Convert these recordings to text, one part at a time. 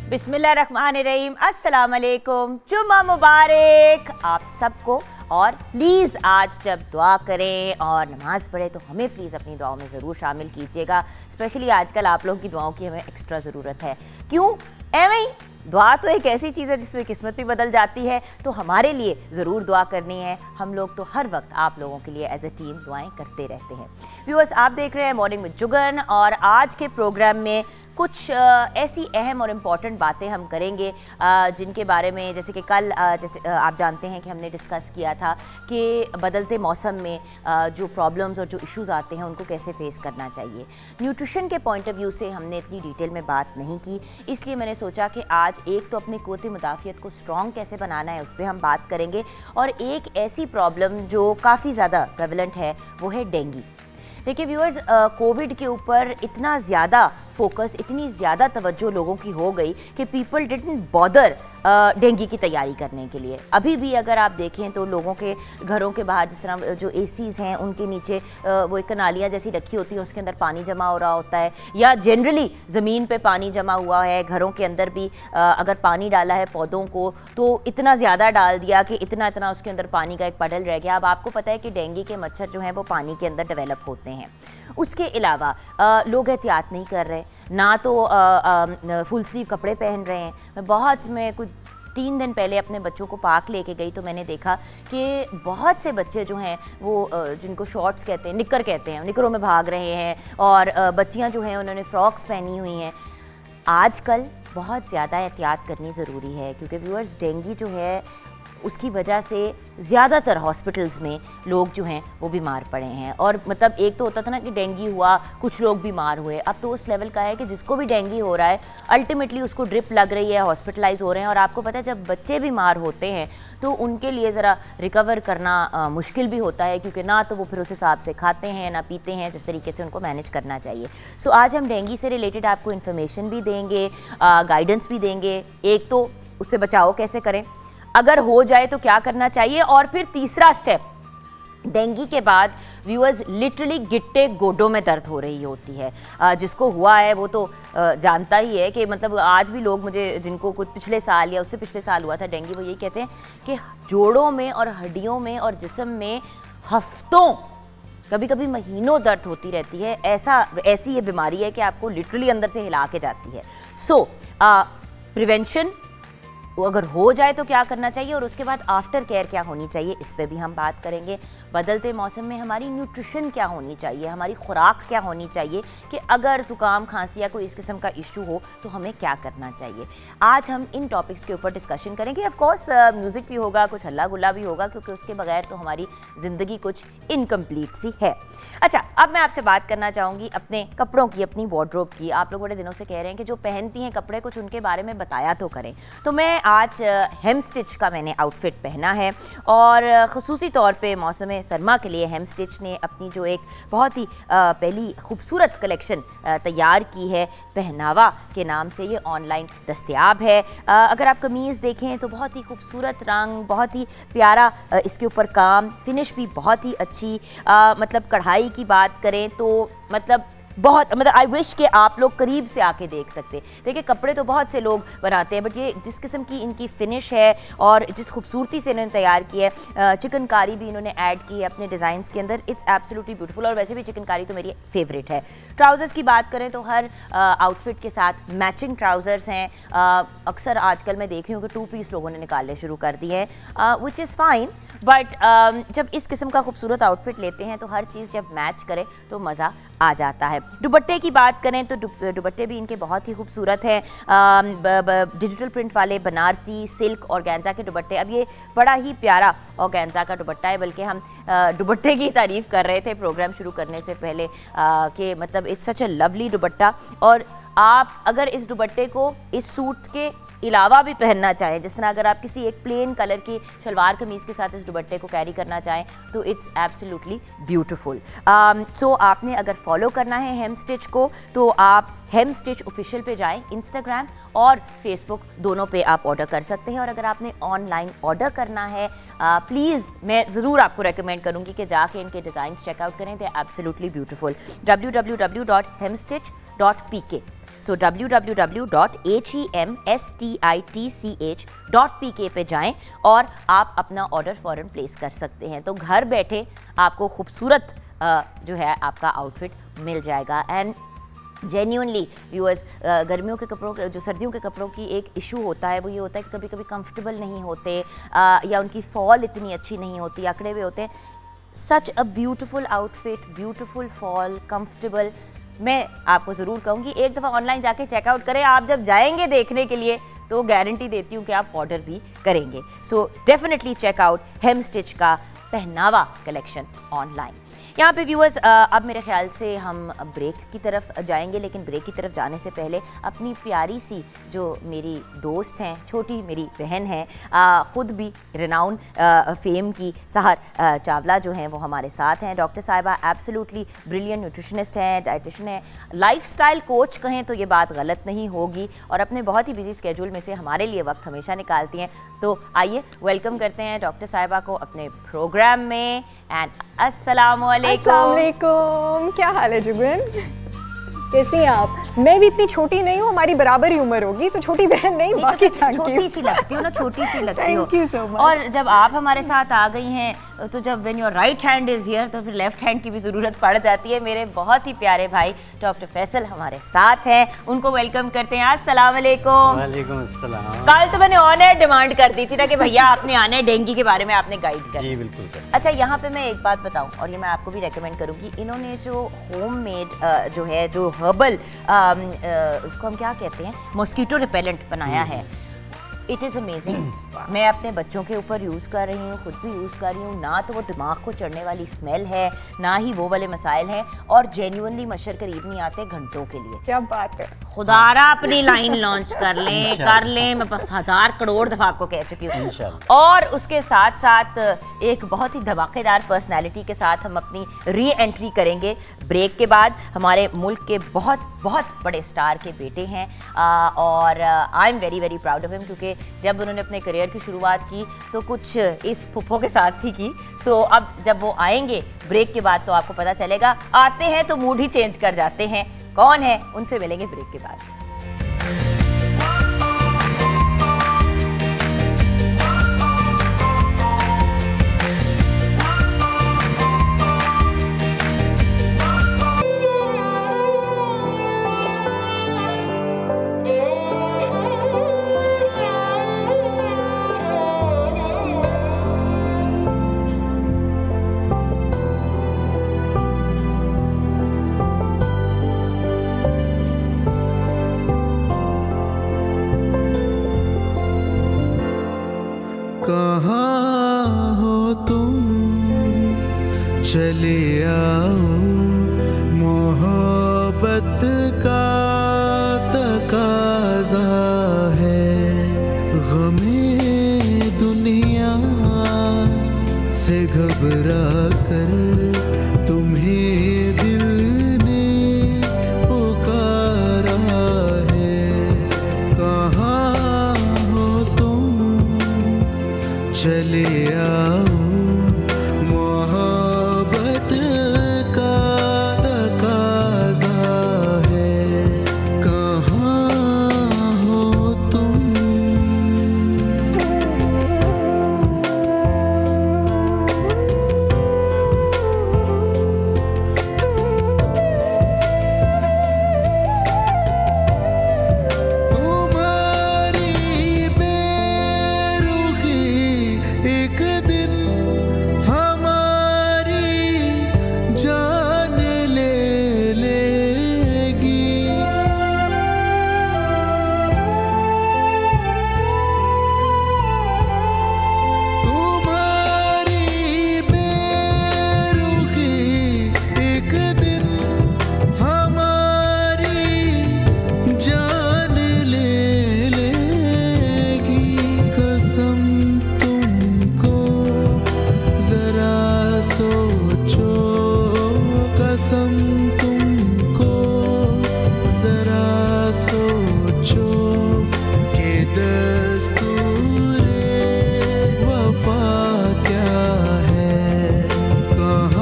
बिस्मिल्लाहिर्रहमानिर्रहीम, अस्सलाम वालेकुम, जुम्मा मुबारक आप सबको। और प्लीज़ आज जब दुआ करें और नमाज़ पढ़ें तो हमें प्लीज़ अपनी दुआओं में ज़रूर शामिल कीजिएगा। स्पेशली आजकल आप लोगों की दुआओं की हमें एक्स्ट्रा ज़रूरत है। क्यों? एवं दुआ तो एक ऐसी चीज़ है जिसमें किस्मत भी बदल जाती है, तो हमारे लिए ज़रूर दुआ करनी है। हम लोग तो हर वक्त आप लोगों के लिए एज ए टीम दुआएं करते रहते हैं। व्यूअर्स, आप देख रहे हैं मॉर्निंग विद जुगन और आज के प्रोग्राम में कुछ ऐसी अहम और इम्पॉर्टेंट बातें हम करेंगे जिनके बारे में, जैसे कि कल जैसे आप जानते हैं कि हमने डिस्कस किया था कि बदलते मौसम में जो प्रॉब्लम्स और जो इश्यूज़ आते हैं उनको कैसे फेस करना चाहिए। न्यूट्रिशन के पॉइंट ऑफ व्यू से हमने इतनी डिटेल में बात नहीं की, इसलिए मैंने सोचा कि आज एक तो अपने क़ुव्वत मुदाफ़ियत को स्ट्रॉन्ग कैसे बनाना है उस पर हम बात करेंगे, और एक ऐसी प्रॉब्लम जो काफ़ी ज़्यादा प्रेवलेंट है वो है डेंगू। देखिए व्यूअर्स, कोविड के ऊपर इतना ज़्यादा फोकस, इतनी ज़्यादा तवज्जो लोगों की हो गई कि पीपल डिडंट बॉदर डेंगू की तैयारी करने के लिए। अभी भी अगर आप देखें तो लोगों के घरों के बाहर जिस तरह जो एसीज़ हैं उनके नीचे वो एक नालियाँ जैसी रखी होती हैं, उसके अंदर पानी जमा हो रहा होता है, या जनरली ज़मीन पे पानी जमा हुआ है। घरों के अंदर भी अगर पानी डाला है पौधों को तो इतना ज़्यादा डाल दिया कि इतना इतना उसके अंदर पानी का एक पडल रह गया। अब आपको पता है कि डेंगू के मच्छर जो हैं वो पानी के अंदर डेवलप होते हैं। उसके अलावा लोग एहतियात नहीं कर रहे, ना तो फुल स्लीव कपड़े पहन रहे हैं। मैं कुछ 3 दिन पहले अपने बच्चों को पार्क लेके गई तो मैंने देखा कि बहुत से बच्चे जो हैं वो जिनको शॉर्ट्स कहते हैं, निक्कर कहते हैं, निकरों में भाग रहे हैं, और बच्चियां जो हैं उन्होंने फ्रॉक्स पहनी हुई हैं। आजकल बहुत ज़्यादा एहतियात करनी ज़रूरी है, क्योंकि व्यूअर्स डेंगू जो है उसकी वजह से ज़्यादातर हॉस्पिटल्स में लोग जो हैं वो बीमार पड़े हैं। और मतलब एक तो होता था ना कि डेंगू हुआ, कुछ लोग बीमार हुए, अब तो उस लेवल का है कि जिसको भी डेंगू हो रहा है अल्टीमेटली उसको ड्रिप लग रही है, हॉस्पिटलाइज हो रहे हैं। और आपको पता है जब बच्चे बीमार होते हैं तो उनके लिए ज़रा रिकवर करना मुश्किल भी होता है, क्योंकि ना तो वो फिर उस हिसाब से खाते हैं ना पीते हैं जिस तरीके से उनको मैनेज करना चाहिए। सो आज हम डेंगू से रिलेटेड आपको इन्फॉर्मेशन भी देंगे, गाइडेंस भी देंगे। एक तो उससे बचाव कैसे करें, अगर हो जाए तो क्या करना चाहिए, और फिर तीसरा स्टेप, डेंगू के बाद व्यूअर्स लिटरली गिट्टे गोडों में दर्द हो रही होती है। जिसको हुआ है वो तो जानता ही है कि मतलब आज भी लोग मुझे, जिनको कुछ पिछले साल या उससे पिछले साल हुआ था डेंगू, वो यही कहते हैं कि जोड़ों में और हड्डियों में और जिस्म में हफ्तों, कभी कभी महीनों दर्द होती रहती है। ऐसी ये बीमारी है कि आपको लिटरली अंदर से हिला के जाती है। सो प्रिवेंशन, वो अगर हो जाए तो क्या करना चाहिए, और उसके बाद आफ्टर केयर क्या होनी चाहिए, इस पे भी हम बात करेंगे। बदलते मौसम में हमारी न्यूट्रिशन क्या होनी चाहिए, हमारी खुराक क्या होनी चाहिए, कि अगर ज़ुकाम खांसी या कोई इस किस्म का इशू हो तो हमें क्या करना चाहिए। आज हम इन टॉपिक्स के ऊपर डिस्कशन करेंगे। ऑफ कोर्स म्यूज़िक भी होगा, कुछ हल्ला गुल्ला भी होगा, क्योंकि उसके बगैर तो हमारी ज़िंदगी कुछ इनकम्प्लीट सी है। अच्छा, अब मैं आपसे बात करना चाहूँगी अपने कपड़ों की, अपनी वार्डरोब की। आप लोग बड़े दिनों से कह रहे हैं कि जो पहनती हैं कपड़े कुछ उनके बारे में बताया तो करें। तो मैं आज हेम स्टिच का मैंने आउटफिट पहना है, और ख़ुसूसी तौर पे मौसम सरमा के लिए हेम स्टिच ने अपनी जो एक बहुत ही पहली खूबसूरत कलेक्शन तैयार की है, पहनावा के नाम से, ये ऑनलाइन दस्तयाब है। अगर आप कमीज़ देखें तो बहुत ही खूबसूरत रंग, बहुत ही प्यारा इसके ऊपर काम, फिनिश भी बहुत ही अच्छी। मतलब कढ़ाई की बात करें तो मतलब आई विश कि आप लोग करीब से आके देख सकते। देखिए कपड़े तो बहुत से लोग बनाते हैं, बट ये जिस किस्म की इनकी फिनिश है और जिस खूबसूरती से इन्होंने तैयार की है, चिकनकारी भी इन्होंने ऐड की है अपने डिज़ाइंस के अंदर, इट्स एब्सोल्युटली ब्यूटीफुल। और वैसे भी चिकनकारी तो मेरी फेवरेट है। ट्राउज़र्स की बात करें तो हर आउटफिट के साथ मैचिंग ट्राउज़र्स हैं। अक्सर आजकल मैं देख रही हूँ कि 2 पीस लोगों ने निकालने शुरू कर दिए हैं, विच इज़ फाइन, बट जब इस किस्म का खूबसूरत आउटफिट लेते हैं तो हर चीज़ जब मैच करे तो मज़ा आ जाता है। दुपट्टे की बात करें तो दुपट्टे भी इनके बहुत ही खूबसूरत हैं। डिजिटल प्रिंट वाले बनारसी, सिल्क और ऑर्गेन्जा के दुपट्टे। अब ये बड़ा ही प्यारा ऑर्गेन्जा का दुपट्टा है, बल्कि हम दुपट्टे की तारीफ़ कर रहे थे प्रोग्राम शुरू करने से पहले कि मतलब इट्स सच अ लवली दुपट्टा। और आप अगर इस दुपट्टे को इस सूट के अलावा भी पहनना चाहें, जिस तरह अगर आप किसी एक प्लेन कलर की शलवार कमीज़ के साथ इस दुपट्टे को कैरी करना चाहें तो इट्स एब्सोल्युटली ब्यूटीफुल। सो आपने अगर फॉलो करना है हेम स्टिच को तो आप हेम स्टिच ऑफिशियल पे जाएं, इंस्टाग्राम और फेसबुक दोनों पे आप ऑर्डर कर सकते हैं। और अगर आपने ऑनलाइन ऑर्डर करना है प्लीज़ मैं ज़रूर आपको रेकमेंड करूँगी कि जाके इनके डिज़ाइंस चेकआउट करें, दे एब्सोल्युटली ब्यूटीफुल। www.hemstitch.pk सो www.hemstitch.pk पे जाएं और आप अपना ऑर्डर फ़ौरन प्लेस कर सकते हैं। तो घर बैठे आपको खूबसूरत जो है आपका आउटफिट मिल जाएगा। एंड जेन्यूनली व्यूअर्स, गर्मियों के कपड़ों जो सर्दियों के कपड़ों की एक इशू होता है वो ये होता है कि कभी कभी कंफर्टेबल नहीं होते या उनकी फॉल इतनी अच्छी नहीं होती, अकड़े हुए होते हैं। Such a beautiful outfit, beautiful fall, comfortable. मैं आपको ज़रूर कहूँगी एक दफ़ा ऑनलाइन जाके चेकआउट करें। आप जब जाएंगे देखने के लिए तो गारंटी देती हूँ कि आप ऑर्डर भी करेंगे। सो डेफिनेटली चेकआउट हेमस्टिच का पहनावा कलेक्शन ऑनलाइन। यहाँ पे व्यूअर्स अब मेरे ख्याल से हम ब्रेक की तरफ जाएंगे, लेकिन ब्रेक की तरफ जाने से पहले अपनी प्यारी सी जो मेरी दोस्त हैं, छोटी मेरी बहन है, ख़ुद भी रिनाउन फेम की सहर चावला जो हैं वो हमारे साथ हैं। डॉक्टर साहिबा एब्सोल्युटली ब्रिलियंट न्यूट्रिशनिस्ट हैं, डाइटिशियन है, लाइफस्टाइल कोच कहें तो ये बात गलत नहीं होगी, और अपने बहुत ही बिजी स्केड्यूल में से हमारे लिए वक्त हमेशा निकालती हैं। तो आइए वेलकम करते हैं डॉक्टर साहिबा को अपने प्रोग्राम में। एंड अस्सलाम वालेकुम। क्या हाल है जुबिन, कैसी हैं आप? मैं भी इतनी छोटी नहीं हूँ, हमारी बराबर ही उम्र होगी, तो छोटी बहन नहीं, बाकी छोटी सी लगती हो ना, छोटी सी लगती हो। Thank you so much. और जब आप हमारे साथ आ गई हैं तो जब when your right hand is here तो फिर लेफ्ट हैंड की भी ज़रूरत पड़ जाती है। मेरे बहुत ही प्यारे भाई डॉक्टर फैसल हमारे साथ हैं, उनको वेलकम करते हैं। अस्सलाम वालेकुम। वालेकुम अस्सलाम। कल तो मैंने ऑन एयर डिमांड कर दी थी ना कि भैया आपने आना है, डेंगू के बारे में आपने गाइड कर। जी बिल्कुल कर। अच्छा, यहाँ पे मैं एक बात बताऊँ और ये मैं आपको भी रेकमेंड करूँगी, इन्होंने जो होममेड जो है जो हर्बल उसको हम क्या कहते हैं, मॉस्किटो रिपेलेंट बनाया है, इट इज़ अमेजिंग। मैं अपने बच्चों के ऊपर यूज़ कर रही हूँ, खुद भी यूज़ कर रही हूँ। ना तो वो दिमाग को चढ़ने वाली स्मेल है, ना ही वो वाले मसाइल हैं, और जेन्युइनली मच्छर करीब नहीं आते घंटों के लिए। क्या बात है। खुदारा अपनी लाइन लॉन्च कर लें मैं बस 1000 करोड़ दफ़ा आपको कह चुकी हूँ। और उसके साथ साथ एक बहुत ही धमाकेदार पर्सनैलिटी के साथ हम अपनी री एंट्री करेंगे ब्रेक के बाद। हमारे मुल्क के बहुत बहुत बड़े स्टार के बेटे हैं और I am very very proud of him, क्योंकि जब उन्होंने अपने करियर की शुरुआत की तो कुछ इस फुफ्फो के साथ ही की। सो अब जब वो आएंगे ब्रेक के बाद तो आपको पता चलेगा, आते हैं तो मूड ही चेंज कर जाते हैं। कौन है, उनसे मिलेंगे ब्रेक के बाद। चले आओ, मोहब्बत का तकाज़ा है, गमे दुनिया से घबरा कर तुम्हें दिल ने पुकारा है। कहाँ हो तुम, चले आओ,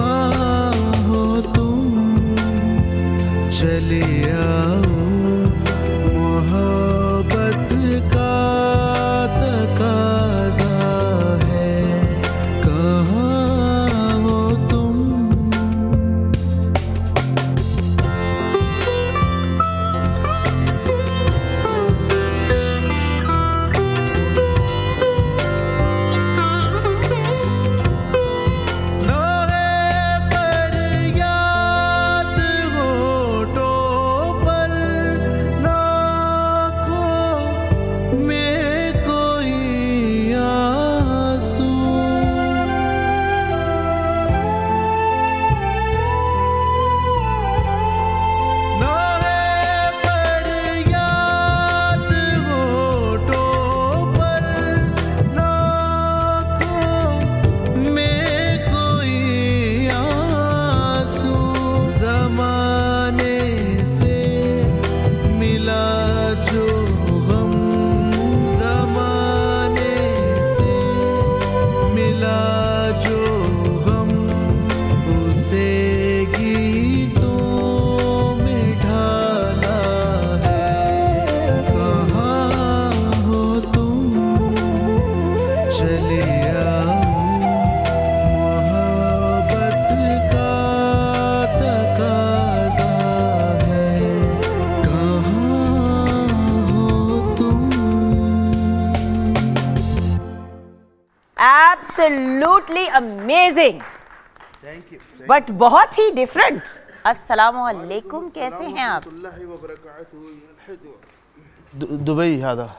चले आओ, absolutely amazing, thank you. But बहुत ही डिफरेंट। अस्सलाम वालेकुम, कैसे हैं आप? दुबई हादा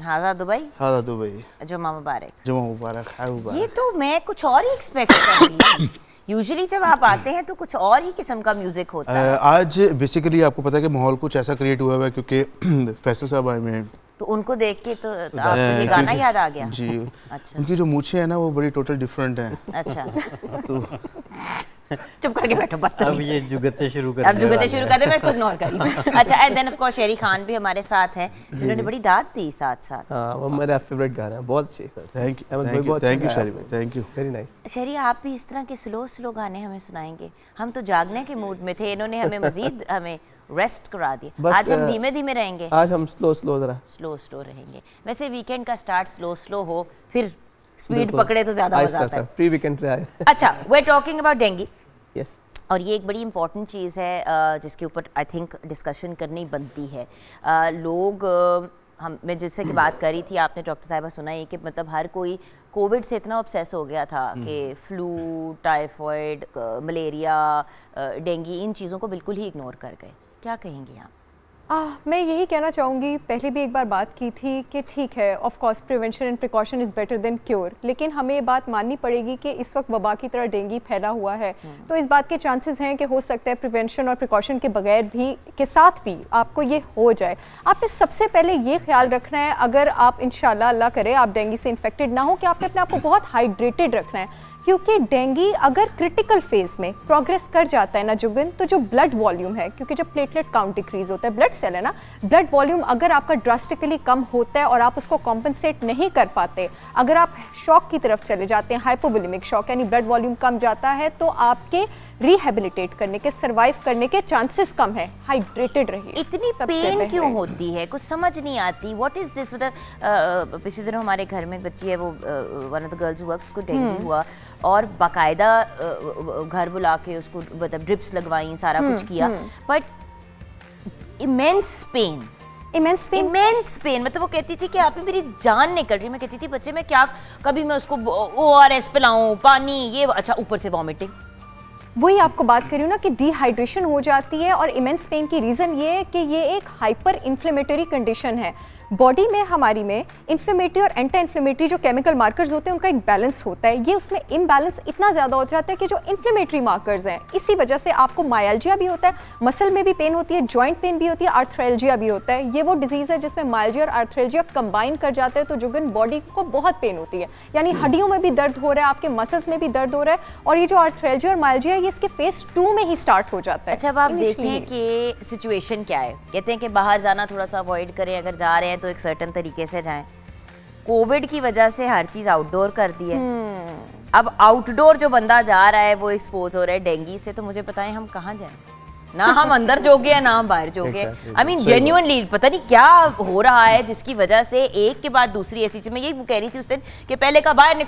हाजा दुबई, जुम्मा मुबारक। जुम्मा मुबारक, हाय मुबारक। ये तो मैं कुछ और ही एक्सपेक्ट कर रही थी। यूजुअली जब आप आते हैं तो कुछ और ही किस्म का म्यूजिक होता है। आज बेसिकली आपको पता है कि माहौल कुछ ऐसा क्रिएट हुआ है क्योंकि फैसल साहब आए हुए हैं, तो उनको देख के तो आपको ये गाना याद आ गया? जी। अच्छा। उनकी जो मूछें हैं ना वो बड़ी टोटल डिफरेंट हैं। अच्छा। तो चुप करके बैठो, बदतमीज। अब ये जुगते शुरू कर अब जुगते शुरू कर दे, मैं इसको इग्नोर कर रही हूं। अच्छा, एंड देन ऑफ कोर्स शेरी खान भी हमारे साथ हैं, जिन्होंने बड़ी दाद दी साथ साथ। हाँ, वो मेरा फेवरेट गाना है, बहुत अच्छी। थैंक यू शरीफ भाई, थैंक यू। Very nice. शेरी, आप भी इस तरह के स्लो गाने हमें सुनाएंगे? हम तो जागने के मूड में थे, इन्होंने हमें मजीद हमें रेस्ट करा दिया। आज हम धीमे धीमे रहेंगे, आज हम स्लो जरा स्लो रहेंगे। वैसे वीकेंड का स्टार्ट स्लो हो, फिर स्पीड पकड़े तो ज्यादा मजा आता है। प्री वीकेंड पे आए। अच्छा, we are talking about dengue. Yes. और ये एक बड़ी इंपॉर्टेंट चीज़ है जिसके ऊपर आई थिंक डिस्कशन करनी बनती है। लोग मैं जिससे की बात करी थी, आपने डॉक्टर साहिबा सुना है कि मतलब हर कोई कोविड से इतना ऑब्सेस हो गया था कि फ्लू, टाइफॉइड, मलेरिया, डेंगू, इन चीज़ों को बिल्कुल ही इग्नोर कर गए। क्या कहेंगे आप? मैं यही कहना चाहूँगी, पहले भी एक बार बात की थी कि ठीक है, of course prevention and precaution is better than cure, लेकिन हमें ये बात माननी पड़ेगी कि इस वक्त वबा की तरह डेंगू फैला हुआ है, तो इस बात के चांसेस हैं कि हो सकता है प्रिवेंशन और प्रिकॉशन के बगैर भी के साथ भी आपको ये हो जाए। आपने सबसे पहले ये ख्याल रखना है, अगर आप इंशाल्लाह अल्लाह करे आप डेंगू से इन्फेक्टेड ना हो, कि आपने अपने आप को बहुत हाइड्रेटेड रखना है, क्योंकि डेंगू अगर क्रिटिकल फेज में प्रोग्रेस कर जाता है ना जुगन, तो जो ब्लड वॉल्यूम है, क्योंकि जब प्लेटलेट काउंट डिक्रीज होता है, ब्लड सेल है ना, ब्लड वॉल्यूम अगर आपका ड्रास्टिकली कम होता है और आप उसको कॉम्पनसेट नहीं कर पाते, अगर आप शॉक की तरफ चले जाते हैं, हाइपोवोलेमिक शॉक यानी ब्लड वॉल्यूम कम जाता है, तो आपके रिहेबिलिटेट करने के, सर्वाइव करने के चांसेस कम है। हाइड्रेटेड रहिए। इतनी पेन क्यों होती है, कुछ समझ नहीं आती। What is this? मतलब पिछले दिनों हमारे घर में एक बच्ची है, वो one of the girls works, उसको डेंगू हुआ और बाकायदा घर बुला के उसको मतलब ड्रिप्स लगवाई, सारा कुछ किया, बट इमेंस पेन, मतलब वो कहती थी कि आप ही मेरी जान निकल रही है। मैं कहती थी बच्चे में क्या, कभी मैं उसको ORS पिलाऊं, पानी, ये अच्छा, ऊपर से वॉमिटिंग। वही आपको बात कर रही हूँ ना कि डिहाइड्रेशन हो जाती है, और इमेंस पेन की रीज़न ये है कि ये एक हाइपर इन्फ्लेमेटरी कंडीशन है। बॉडी में हमारी में इन्फ्लेमेटरी और एंटी इन्फ्लेमेटरी जो केमिकल मार्कर्स होते हैं उनका एक बैलेंस होता है, ये उसमें इम्बैलेंस इतना ज़्यादा हो जाता है कि जो इन्फ्लेमेटरी मार्कर्स हैं, इसी वजह से आपको मायल्जिया भी होता है, मसल में भी पेन होती है, जॉइंट पेन भी होती है, आर्थ्रेल्जिया भी होता है। ये वो डिजीज़ है जिसमें मायल्जिया और आर्थ्रेल्जिया कंबाइन कर जाते हैं, तो जुगन बॉडी को बहुत पेन होती है, यानी हड्डियों में भी दर्द हो रहा है, आपके मसल्स में भी दर्द हो रहा है, और ये जो आर्थ्रेल्जिया और मायल्जिया ये इसके फेज 2 में ही स्टार्ट हो जाता है। अच्छा, अब आप देखें कि सिचुएशन क्या है, कहते हैं कि बाहर जाना थोड़ा सा अवॉइड करें, अगर जा रहे हैं तो एक सर्टेन तरीके से जाएं। कोविड की वजह से हर चीज आउटडोर कर दी है। अब आउटडोर जो बंदा जा रहा है वो एक्सपोज हो रहा है डेंगू से, तो मुझे पता है हम कहाँ जाएं? ना हम अंदर जोगे हैं ना हम बाहर जोगे। आई मीन जेन्युइनली पता नहीं क्या हो रहा है जिसकी वजह से एक के बाद दूसरी ऐसी चीज। मैं यही कह रही थी उस दिन कि पहले का बाहर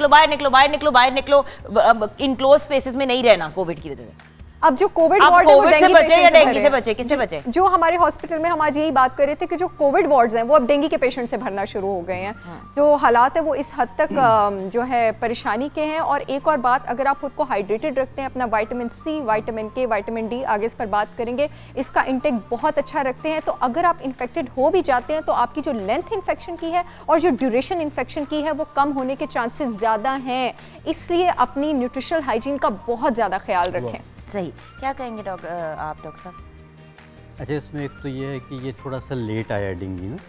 निकलो, इनक्लोज स्पेसेस में नहीं रहना कोविड की वजह से। अब जो कोविड वार्ड है वो डेंगू से बचे, किससे बचे? जो हमारे हॉस्पिटल में हम आज यही बात कर रहे थे कि जो कोविड वार्ड्स हैं वो अब डेंगू के पेशेंट से भरना शुरू हो गए हैं। जो हालात है वो इस हद तक जो है परेशानी के हैं। और एक और बात, अगर आप खुद को हाइड्रेटेड रखते हैं, अपना vitamin C, vitamin K, vitamin D, आगे इस पर बात करेंगे, इसका इंटेक बहुत अच्छा रखते हैं, तो अगर आप इन्फेक्टेड हो भी जाते हैं तो आपकी जो लेंथ इन्फेक्शन की है और जो ड्यूरेशन इन्फेक्शन की है वो कम होने के चांसेस ज़्यादा हैं। इसलिए अपनी न्यूट्रिशनल हाइजीन का बहुत ज़्यादा ख्याल रखें। सही, क्या कहेंगे आप डॉक्टर साहब? अच्छा, इसमें एक तो ये है कि ये थोड़ा सा लेट आया डेंगू ना,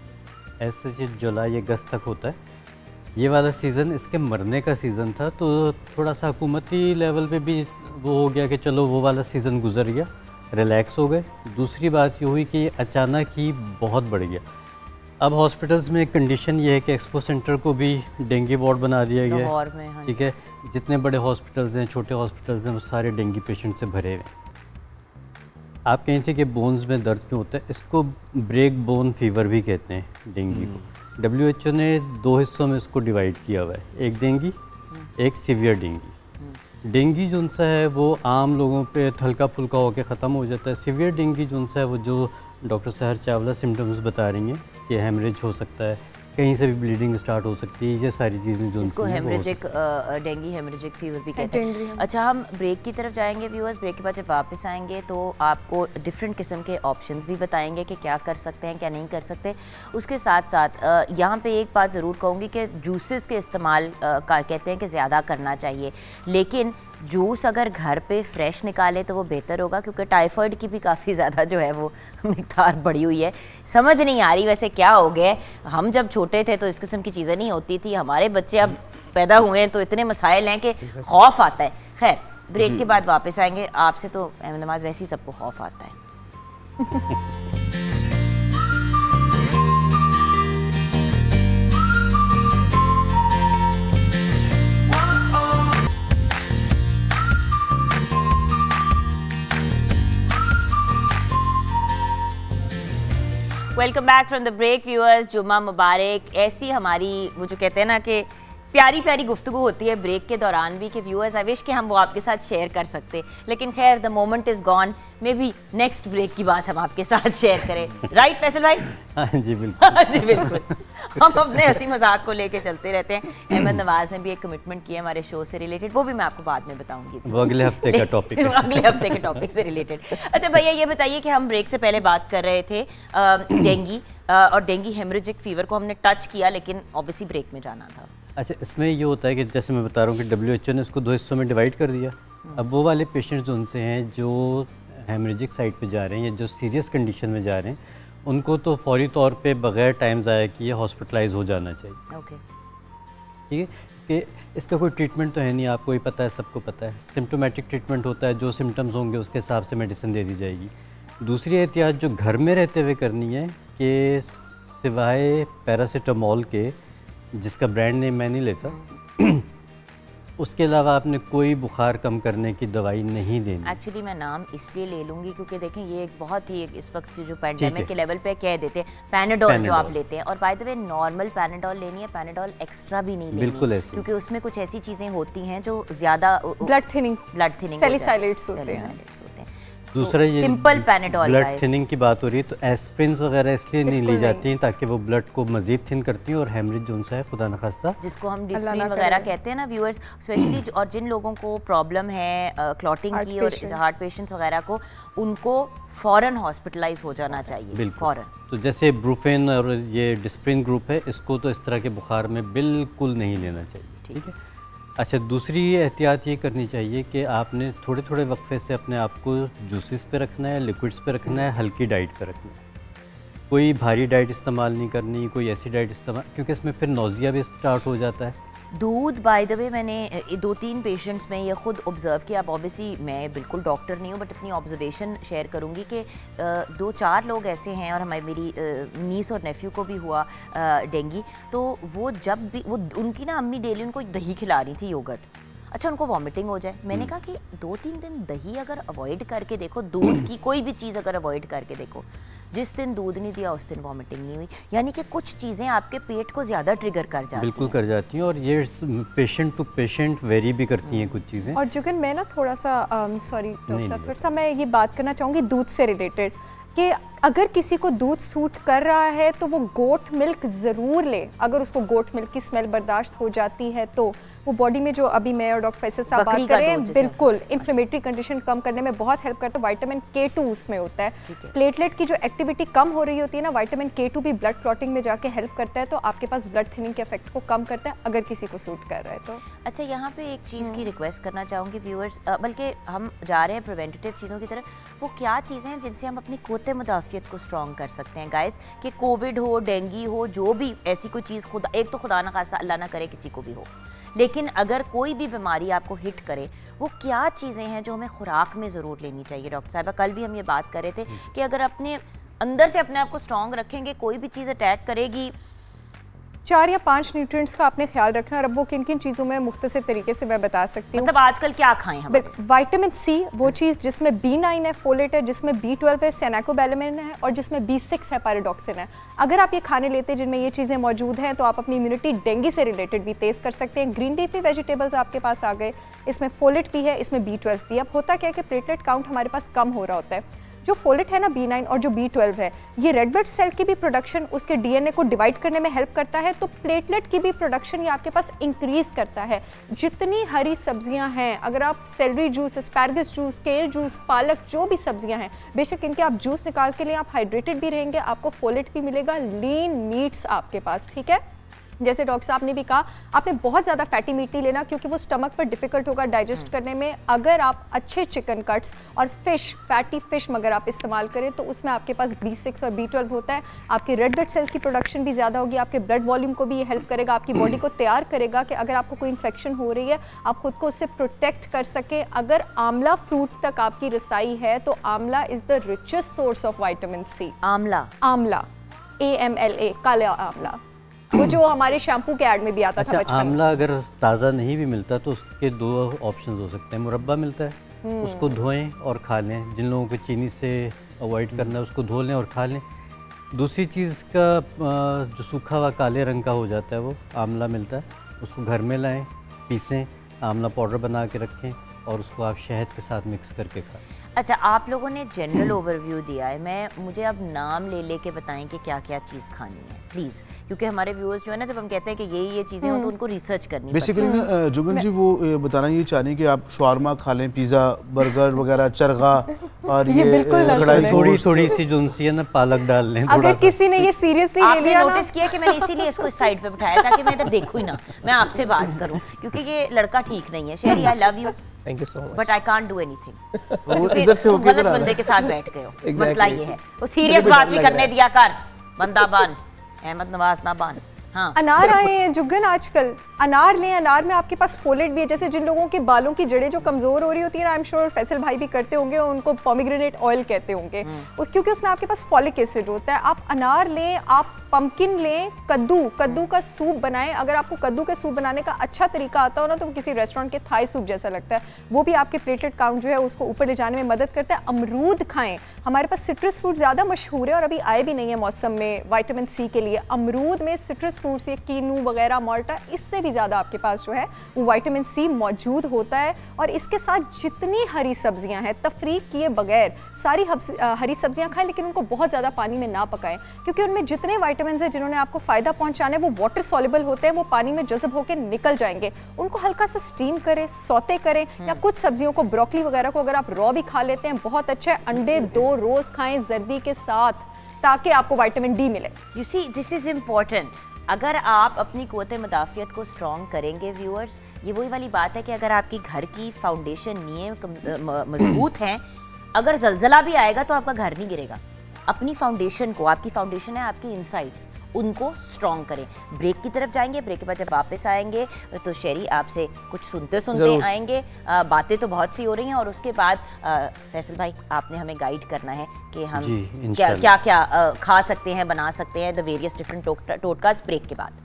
ऐसे जुलाई अगस्त तक होता है। ये वाला सीज़न इसके मरने का सीज़न था, तो थोड़ा सा हुकूमती लेवल पे भी वो हो गया कि चलो वो वाला सीज़न गुजर गया, रिलैक्स हो गए। दूसरी बात ये हुई कि अचानक ही बहुत बढ़ गया। अब हॉस्पिटल्स में कंडीशन ये है कि एक्सपो सेंटर को भी डेंगू वार्ड बना दिया गया है। ठीक है, जितने बड़े हॉस्पिटल्स हैं, छोटे हॉस्पिटल्स हैं, वो सारे डेंगू पेशेंट से भरे हुए हैं। आप कहीं थे कि बोन्स में दर्द क्यों होता है, इसको ब्रेक बोन फीवर भी कहते हैं डेंगू को। WHO ने 2 हिस्सों में इसको डिवाइड किया हुआ है, एक डेंगू, एक सीवियर डेंगू। डेंगू जो सा है वो आम लोगों पे हल्का फुल्का होकर ख़त्म हो जाता है। सीवियर डेंगू जो सा है वो जो डॉक्टर सहर चावला सिम्टम्स बता रही हैं कि हेमरेज हो सकता है, कहीं से भी ब्लीडिंग स्टार्ट हो सकती है, ये सारी चीज़ें जो इसको हेमरेजिक डेंगी हेमरेजिक फीवर भी कहते हैं। अच्छा, हम ब्रेक की तरफ जाएंगे व्यूअर्स। ब्रेक के बाद जब वापस आएंगे तो आपको डिफरेंट किस्म के ऑप्शंस भी बताएंगे कि क्या कर सकते हैं क्या नहीं कर सकते। उसके साथ साथ यहाँ पे एक बात ज़रूर कहूँगी कि जूसेस के इस्तेमाल का कहते हैं कि ज़्यादा करना चाहिए, लेकिन जूस अगर घर पे फ्रेश निकाले तो वो बेहतर होगा, क्योंकि टाइफाइड की भी काफ़ी ज़्यादा जो है वो मिक़दार बढ़ी हुई है। समझ नहीं आ रही वैसे क्या हो गया। हम जब छोटे थे तो इस किस्म की चीज़ें नहीं होती थी, हमारे बच्चे अब पैदा हुए हैं तो इतने मसाइल हैं कि खौफ आता है। खैर, ब्रेक के बाद वापस आएंगे। आपसे तो अहमद नमाज वैसे ही सबको खौफ आता है। Welcome back from the break viewers, जुम्मा मुबारक। ऐसी हमारी वो जो कहते हैं ना कि प्यारी प्यारी गुफ्तगू होती है ब्रेक के दौरान भी कि व्यूअर्स आई विश कि हम वो आपके साथ शेयर कर सकते, लेकिन खैर the moment is gone. Maybe next break की बात हम आपके साथ शेयर करें। राइट फैसल भाई? हाँ जी बिल्कुल। जी बिल्कुल। हम अपने हंसी मजाक को लेके चलते रहते हैं। अहमद नवाज ने भी एक कमिटमेंट किया हमारे शो से रिलेटेड, वो भी मैं आपको बाद में बताऊंगी, वो अगले हफ्ते का टॉपिक है। अगले हफ्ते के टॉपिक से रिलेटेड। अच्छा भैया, ये बताइए कि हम ब्रेक से पहले बात कर रहे थे डेंगी और डेंगी हेमरेजिक फीवर को हमने टच किया, लेकिन ऑब्वियसली ब्रेक में जाना था। अच्छा, इसमें ये होता है कि जैसे मैं बता रहा हूँ कि WHO ने इसको 2 हिस्सों में डिवाइड कर दिया। अब वो वाले पेशेंट्स जो उनसे हैं जो हेमरेजिक साइड पे जा रहे हैं या जो सीरियस कंडीशन में जा रहे हैं, उनको तो फौरी तौर पे बग़ैर टाइम ज़ाया किए हॉस्पिटलाइज हो जाना चाहिए। ओके, ठीक है कि इसका कोई ट्रीटमेंट तो है नहीं, आपको ही पता है, सबको पता है। सिम्टोमेटिक ट्रीटमेंट होता है, जो सिम्टम्स होंगे उसके हिसाब से मेडिसिन दे दी जाएगी। दूसरी एहतियात जो घर में रहते हुए करनी है कि सिवाय पैरासीटामोल के, जिसका ब्रांड नेम मैं नहीं लेता, उसके अलावा आपने कोई बुखार कम करने की दवाई नहीं देनी। एक्चुअली मैं नाम इसलिए ले लूँगी क्योंकि देखें ये एक बहुत ही इस वक्त जो पैंडेमिक के लेवल पे कह देते हैं पैनाडोल जो आप लेते हैं, और by the way normal Panadol लेनी है, पैनाडोल एक्स्ट्रा भी नहीं लेनी, बिल्कुल ऐसे, क्योंकि उसमें कुछ ऐसी चीज़ें होती हैं जो ज़्यादा ब्लड थिनिंग सैलिसाइलेट्स होते हैं। दूसरा ये सिंपल पैनाडोल, ब्लड थिनिंग की बात हो रही है तो एस्प्रिन्स वगैरह इसलिए नहीं ली जाती हैं ताकि वो ब्लड को मजीद थिन करती हैं और हेमरेज जो है खुदा न खास्ता, जिसको हम डिस्प्रिन वगैरह कहते हैं ना व्यूअर्स, स्पेशली और जिन लोगों को प्रॉब्लम है क्लॉटिंग की और हार्ट पेशेंट्स वगैरह को, उनको फ़ौरन हॉस्पिटलाइज हो जाना चाहिए फ़ौरन। तो जैसे ब्रूफेन और ये डिस्प्रिन ग्रुप है, इसको तो इस तरह के बुखार में बिल्कुल नहीं लेना चाहिए। ठीक है। अच्छा, दूसरी एहतियात ये करनी चाहिए कि आपने थोड़े थोड़े वक्फे से अपने आप को जूसेस पे रखना है, लिक्विड्स पे रखना है, हल्की डाइट पे रखना है। कोई भारी डाइट इस्तेमाल नहीं करनी, कोई ऐसी डाइट इस्तेमाल, क्योंकि इसमें फिर नौजिया भी स्टार्ट हो जाता है। दूध बाय द वे मैंने 2-3 पेशेंट्स में ये खुद ऑब्ज़र्व किया। अब ऑब्वियसली मैं बिल्कुल डॉक्टर नहीं हूँ, बट अपनी ऑब्जर्वेशन शेयर करूँगी कि 2-4 लोग ऐसे हैं, और हमारी मेरी नीस और नेफ्यू को भी हुआ डेंगी, तो वो जब भी वो उनकी ना अम्मी डेली उनको दही खिला रही थी, योगर्ट। अच्छा, उनको वॉमिटिंग हो जाए, मैंने कहा कि 2-3 दिन दही अगर अवॉइड करके देखो, दूध की कोई भी चीज़ अगर अवॉइड करके देखो, जिस दिन दूध नहीं दिया उस दिन वॉमिटिंग नहीं हुई। यानी कि कुछ चीज़ें आपके पेट को ज़्यादा ट्रिगर कर जाती हैं। बिल्कुल कर जाती हैं, और ये पेशेंट टू पेशेंट वेरी भी करती हैं कुछ चीज़ें। और जुगन, मैं ना थोड़ा सा सॉरी डॉक्टर साहब, थोड़ा सा मैं ये बात करना चाहूँगी दूध से रिलेटेड, कि अगर किसी को दूध सूट कर रहा है तो वो गोट मिल्क ज़रूर ले। अगर उसको गोट मिल्क की स्मेल बर्दाश्त हो जाती है तो वो बॉडी में, जो अभी मैं और डॉक्टर फैसल साहब बात कर रहे हैं, बिल्कुल इन्फ्लेमेटरी कंडीशन कम करने में बहुत हेल्प करता है। विटामिन K2 उसमें होता है, प्लेटलेट की जो एक्टिविटी कम हो रही होती है ना, विटामिन K2 भी ब्लड क्लॉटिंग में जाके हेल्प करता है, तो आपके पास ब्लड थिनिंग के इफेक्ट को कम करता है अगर किसी को सूट कर रहा है तो। अच्छा, यहाँ पे एक चीज़ की रिक्वेस्ट करना चाहूँगी व्यूअर्स, बल्कि हम जा रहे हैं प्रिवेंटिव चीज़ों की तरफ। वो क्या चीज़ें हैं जिनसे हम अपनी क़ुव्वत मुदाफ़ियत को स्ट्रॉन्ग कर सकते हैं गाइस, कि कोविड हो, डेंगी हो, जो भी ऐसी कोई चीज़, खुदा एक तो खुदा ना खास्ता अल्लाह ना करे किसी को भी हो, लेकिन अगर कोई भी बीमारी आपको हिट करे, वो क्या चीज़ें हैं जो हमें खुराक में ज़रूर लेनी चाहिए। डॉक्टर साहबा, कल भी हम ये बात कर रहे थे कि अगर अपने अंदर से अपने आप को स्ट्रॉन्ग रखेंगे, कोई भी चीज़ अटैक करेगी। 4 या 5 न्यूट्रिएंट्स का आपने ख्याल रखना, और अब वो किन किन चीज़ों में मुख्तसर तरीके से मैं बता सकती हूँ। मतलब आजकल क्या खाएं हम? विटामिन C, वो चीज़ जिसमें B9 है, फोलेट है, जिसमें B12 है, सैनाकोबैलेमिन है, और जिसमें B6 है, पायरोडॉक्सिन है। अगर आप ये खाने लेते हैं जिनमें ये चीज़ें मौजूद हैं, तो आप अपनी इम्यूनिटी डेंगू से रिलेटेड भी तेज़ कर सकते हैं। ग्रीन लीफी वेजिटेबल्स आपके पास आ गए, इसमें फोलेट भी है, इसमें B12 भी। अब होता क्या है कि प्लेटलेट काउंट हमारे पास कम हो रहा होता है, जो फोलेट है ना B9 और जो B12 है, ये रेड ब्लड सेल की भी प्रोडक्शन, उसके DNA को डिवाइड करने में हेल्प करता है, तो प्लेटलेट की भी प्रोडक्शन ये आपके पास इंक्रीज करता है। जितनी हरी सब्जियां हैं, अगर आप celery juice, asparagus juice, kale juice, पालक, जो भी सब्जियां हैं, बेशक इनके आप जूस निकाल के लिए आप हाइड्रेटेड भी रहेंगे, आपको फोलेट भी मिलेगा, लीन मीट्स आपके पास, ठीक है। जैसे डॉक्टर साहब ने भी कहा, आपने बहुत ज़्यादा फैटी मीट नहीं लेना क्योंकि वो स्टमक पर डिफ़िकल्ट होगा डाइजेस्ट करने में। अगर आप अच्छे चिकन कट्स और फिश, फैटी फिश मगर आप इस्तेमाल करें तो उसमें आपके पास B6 और B12 होता है, आपके रेड ब्लड सेल की प्रोडक्शन भी ज़्यादा होगी, आपके ब्लड वॉल्यूम को भी ये हेल्प करेगा, आपकी बॉडी को तैयार करेगा कि अगर आपको कोई इन्फेक्शन हो रही है आप खुद को उससे प्रोटेक्ट कर सके। अगर आंवला फ्रूट तक आपकी रसाई है तो amla is the richest source of vitamin C. Amla, AMLA, काला आंवला, वो जो हमारे शैम्पू के ऐड में भी आता था बचपन में। आंवला अगर ताज़ा नहीं भी मिलता तो उसके 2 ऑप्शंस हो सकते हैं। मुरब्बा मिलता है, उसको धोएं और खा लें। जिन लोगों को चीनी से अवॉइड करना है उसको धो लें और खा लें। दूसरी चीज़ का जो सूखा हुआ काले रंग का हो जाता है वो आंवला मिलता है, उसको घर में लाएं, पीसें, आंवला पाउडर बना के रखें और उसको आप शहद के साथ मिक्स करके खाएं। अच्छा, आप लोगों ने जनरल ओवरव्यू दिया है, मुझे अब नाम ले लेके बताएं कि क्या क्या चीज़ खानी है प्लीज़, क्योंकि हमारे व्यूअर्स जो है ना, जब हम कहते हैं कि ये चीज़ें हो तो उनको रिसर्च करनी बेसिकली ना जुगन जी वो बताना ये चाह रही हैं कि आप शवारमा खा लें, पिज़्ज़ा, बर्गर वगैरह, चरगा और ये कढ़ाई, थोड़ी सी जो है ना पालक डाल लें। अगर किसी ने ये सीरियसली ले लिया, नोटिस किया कि मैंने इसीलिए इसको इस साइड पे बिठाया ताकि मैं इधर देखूं ही ना, मैं आपसे बात करूं, क्योंकि ये लड़का ठीक नहीं है। Sherry, I love you thank you so much, but I can't do anything. वो इधर से होके गलत बंदे के साथ बैठ गए हो। मसला ये है, वो सीरियस बात भी करने दिया कर, बंदा बन, अहमद नवाज ना बन। हाँ, अनार आए हैं जुगन आजकल, अनार लें, अनार में आपके पास फोलेट भी है। जैसे जिन लोगों के बालों की जड़ें जो कमज़ोर हो रही होती है ना, आई एम श्योर फैसल भाई भी करते होंगे, उनको पोमीग्रेनेट ऑयल कहते होंगे, क्योंकि उसमें आपके पास फॉलिक एसिड होता है। आप अनार लें, आप पंपकिन लें, कद्दू का सूप बनाएं। अगर आपको कद्दू के सूप बनाने का अच्छा तरीका आता हो ना तो वो किसी रेस्टोरेंट के थाई सूप जैसा लगता है, वो भी आपके प्लेटलेट काउंट जो है उसको ऊपर ले जाने में मदद करता है। अमरूद खाएं, हमारे पास सिट्रस फ्रूट ज़्यादा मशहूर है और अभी आए भी नहीं है मौसम में विटामिन सी के लिए। अमरूद में सिट्रस फ्रूट्स, ये कीनू वगैरह, माल्टा, इससे भी ज़्यादा आपके पास जो है वो विटामिन सी मौजूद होता है। और इसके साथ जितनी हरी सब्जियां हैं, तफरीक किए बगैर सारी हरी सब्जियां खाएं, लेकिन उनको बहुत ज़्यादा पानी में ना पकाएं, क्योंकि उनमें जितने विटामिन हैं जिन्होंने आपको फ़ायदा पहुंचाना है वो वाटर सॉल्युबल होते हैं, वो पानी में जज़ब होकर निकल जाएंगे। उनको हल्का सा स्टीम करें, सौते करें, या कुछ सब्जियों को, ब्रोकली वगैरह को अगर आप रॉ भी खा लेते हैं बहुत अच्छा है। अंडे 2 रोज़ खाएं जर्दी के साथ ताकि आपको विटामिन डी मिले। You see, this is important. अगर आप अपनी क़ुव्वत मदाफ़ियत को स्ट्रॉन्ग करेंगे व्यूअर्स, ये वही वाली बात है कि अगर आपकी घर की फाउंडेशन नींव मजबूत हैं, अगर जलजला भी आएगा तो आपका घर नहीं गिरेगा। अपनी फाउंडेशन को, आपकी फाउंडेशन है आपकी इनसाइड्स, उनको स्ट्रॉन्ग करें। ब्रेक की तरफ जाएंगे, ब्रेक के बाद जब वापस आएंगे तो शेरी आपसे कुछ सुनते सुनते आएंगे। बातें तो बहुत सी हो रही हैं और उसके बाद फैसल भाई आपने हमें गाइड करना है कि हम क्या क्या खा सकते हैं, बना सकते हैं, द वेरियस डिफरेंट टोटकास, ब्रेक के बाद।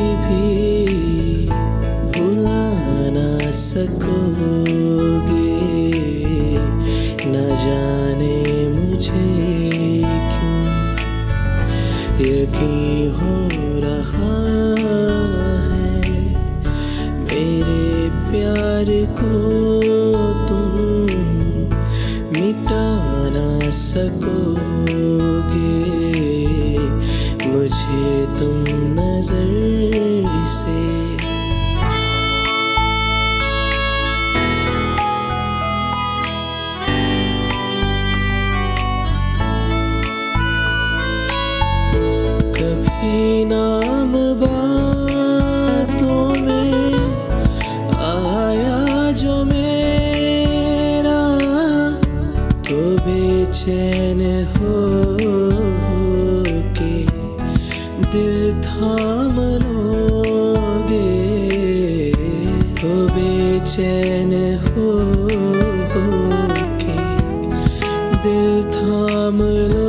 सकोगे। जाने मुझे क्यों यकीन हो रहा है मेरे प्यार को तुम मिटा ना सकोगे मुझे तुम नजर से नाम बातों में आया जो मेरा तो बेचैन हो के दिल थाम लोगे तो बेचैन हो के दिल थाम लोगे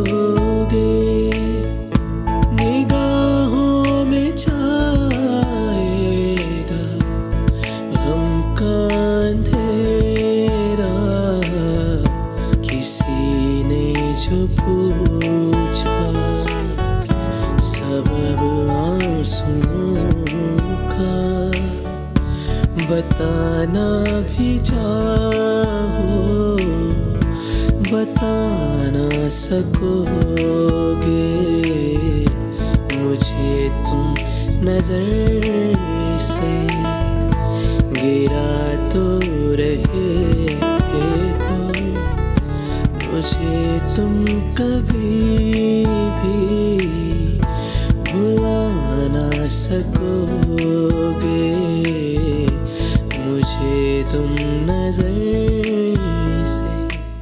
पूछा सबब आंसुओं का बताना भी चाहो बता ना सकोगे मुझे तुम नजर से गिरा तो रहे हो मुझे तुम कभी भी भुला ना सकोगे मुझे तुम नजर से।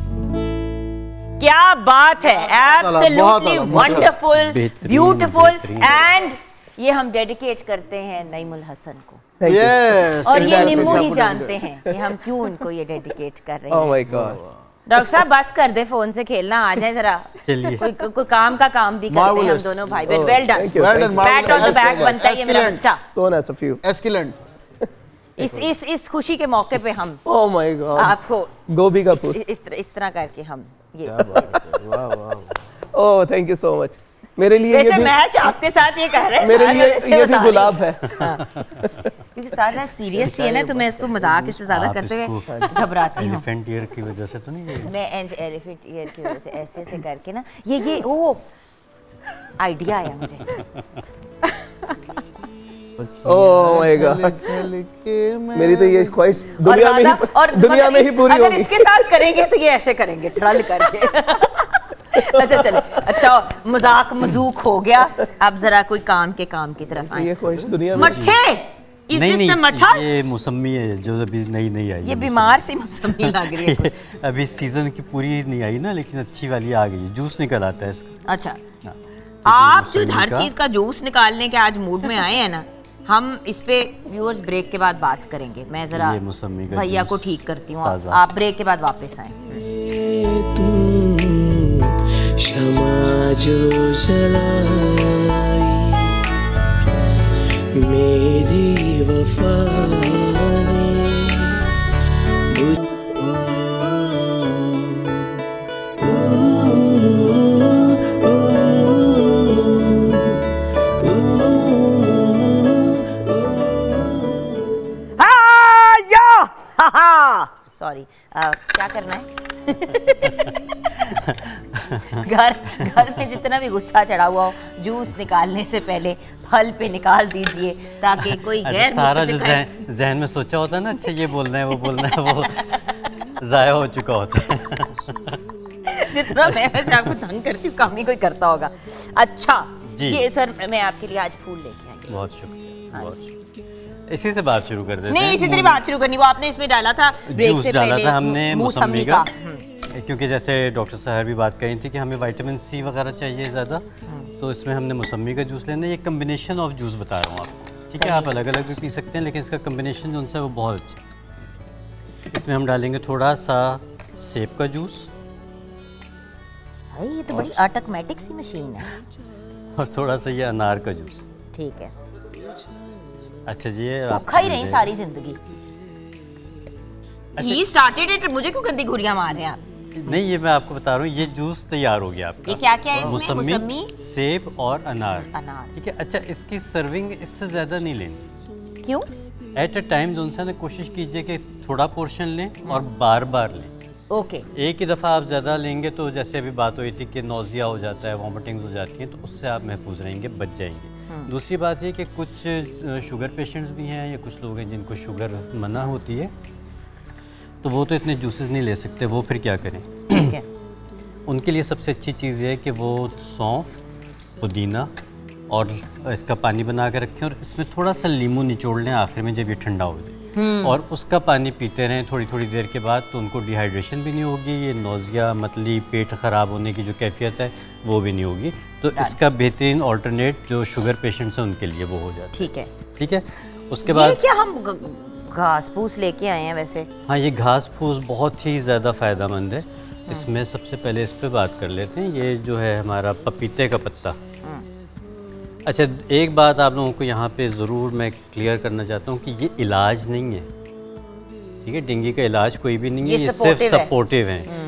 क्या बात है, एब्सोल्युटली वंडरफुल, ब्यूटीफुल, एंड ये हम डेडिकेट करते हैं नईमुल हसन को। Yes, और ये निम्मू ही जानते हैं कि हम क्यों उनको ये डेडिकेट कर रहे हैं। Oh my God. डॉक्टर साहब बस कर दे, फोन से खेलना, आ जाए जरा। चलिए कोई काम का काम भी करते हैं हम दोनों भाई। Well done, pat on the back बनता है ये मेरा बच्चा। So nice of you. Excellent. इस खुशी के मौके पे हम Oh my God. आपको गोभी का फूल इस तरह करके हम ये वाह वाह। Oh thank you so much. मेरे लिए वैसे मैच आपके साथ ये कह रहे हैं मेरे लिए ये भी गुलाब है। क्योंकि सारा सीरियस है ना, तो मैं इसको मजाक इससे ज्यादा करते हुए घबराती हूँ। एलिफेंट ईयर की वजह से तो नहीं है? मैं एलिफेंट ईयर की वजह से ऐसे करके ना ये वो आइडिया आया मुझे। Oh my God. मेरी तो ये ख्वाहिश दुनिया में ही पूरी होगी। अगर इसके साथ करेंगे तो ये ऐसे करेंगे ठड़ल करके। अच्छा चलो, अच्छा मजाक मजूक हो गया, अब जरा कोई काम की तरफ आए। ये ख्वाहिश दुनिया में मट्ठे नहीं, ये मौसमी है जो अभी नई आई। ये बीमार सी मौसमी लग रही है। अभी सीजन की पूरी नहीं आई ना, लेकिन अच्छी वाली आ गई। जूस निकल आता है इसका। अच्छा, आप जो हर चीज का जूस निकालने के आज मूड में आए हैं ना, हम इस पे व्यूअर्स ब्रेक के बाद बात करेंगे। मैं जरा भैया को ठीक करती हूँ, आप ब्रेक के बाद वापस आए। शमा जो जलाई मेरी वफा ने सॉरी, क्या करना है? घर में जितना भी गुस्सा चढ़ा हुआ हो, जूस निकालने से पहले फल पे निकाल दीजिए ताकि कोई गैर सारा जो जहन में सोचा होता है ना, अच्छा ये बोलना है वो बोलना है, वो जाया हो चुका होता है। जितना मैं वैसे आपको तंग करती हूँ, कम ही कोई करता होगा। अच्छा ये सर, मैं आपके लिए आज फूल लेके आई। बहुत शुक्रिया, बहुत शुक्रिया। इसी से बात शुरू कर देते हैं। नहीं, इसी तरह बात शुरू करनी। वो आपने इसमें डाला था ब्रेक से डाला पहले, था हमने मौसमी का, क्योंकि जैसे डॉक्टर साहब भी बात कही थी कि हमें विटामिन सी वगैरह चाहिए ज़्यादा, तो इसमें हमने मौसमी का जूस लेना है। ये कम्बिनेशन ऑफ जूस बता रहा हूँ आपको, ठीक है। आप अलग अलग भी पी सकते हैं, लेकिन इसका कम्बिनेशन जो है वो बहुत अच्छा है। इसमें हम डालेंगे थोड़ा सा सेब का जूस। भाई ये तो बड़ी ऑटोमेटिक सी मशीन है। और थोड़ा सा ये अनार का जूस। ठीक है। अच्छा जी, सूखा ही नहीं सारी जिंदगी। He started it, मुझे क्यों गंदी घुरियां मार रहे हैं आप? नहीं, ये मैं आपको बता रहा हूँ, ये जूस तैयार हो गया आपका। ये क्या क्या है इसमें? मौसमी, सेब और अनार। अनार, ठीक है। अच्छा, इसकी सर्विंग इससे ज़्यादा नहीं लेनी। क्यों? एट अ टाइम जो उनसे कोशिश कीजिए कि थोड़ा पोर्शन लें और बार बार लें। ओके। एक ही दफ़ा आप ज़्यादा लेंगे तो जैसे अभी बात हुई थी कि नौजिया हो जाता है, वॉमिटिंग्स हो जाती हैं, तो उससे आप महफूज रहेंगे, बच जाएंगे। दूसरी बात ये कि कुछ शुगर पेशेंट्स भी हैं या कुछ लोग हैं जिनको शुगर मना होती है, तो वो तो इतने जूसेस नहीं ले सकते, वो फिर क्या करें? ठीक है। उनके लिए सबसे अच्छी चीज़ ये है कि वो सौंफ, पुदीना और इसका पानी बना के रखें और इसमें थोड़ा सा नींबू निचोड़ लें आखिर में जब ये ठंडा हो जाए, और उसका पानी पीते रहें थोड़ी थोड़ी देर के बाद, तो उनको डिहाइड्रेशन भी नहीं होगी, ये नौजिया, मतली, पेट ख़राब होने की जो कैफियत है वो भी नहीं होगी। तो इसका बेहतरीन ऑल्टरनेट जो शुगर पेशेंट्स हैं उनके लिए वो हो जाता है। ठीक है। ठीक है। उसके बाद क्या हम घास फूस लेके आए हैं वैसे? हाँ, ये घास फूस बहुत ही ज़्यादा फ़ायदेमंद है। इसमें सबसे पहले इस पे बात कर लेते हैं। ये जो है हमारा पपीते का पत्ता। अच्छा, एक बात आप लोगों को यहाँ पे ज़रूर मैं क्लियर करना चाहता हूँ कि ये इलाज नहीं है, ठीक है? डेंगू का इलाज कोई भी नहीं है, ये सिर्फ सपोर्टिव है।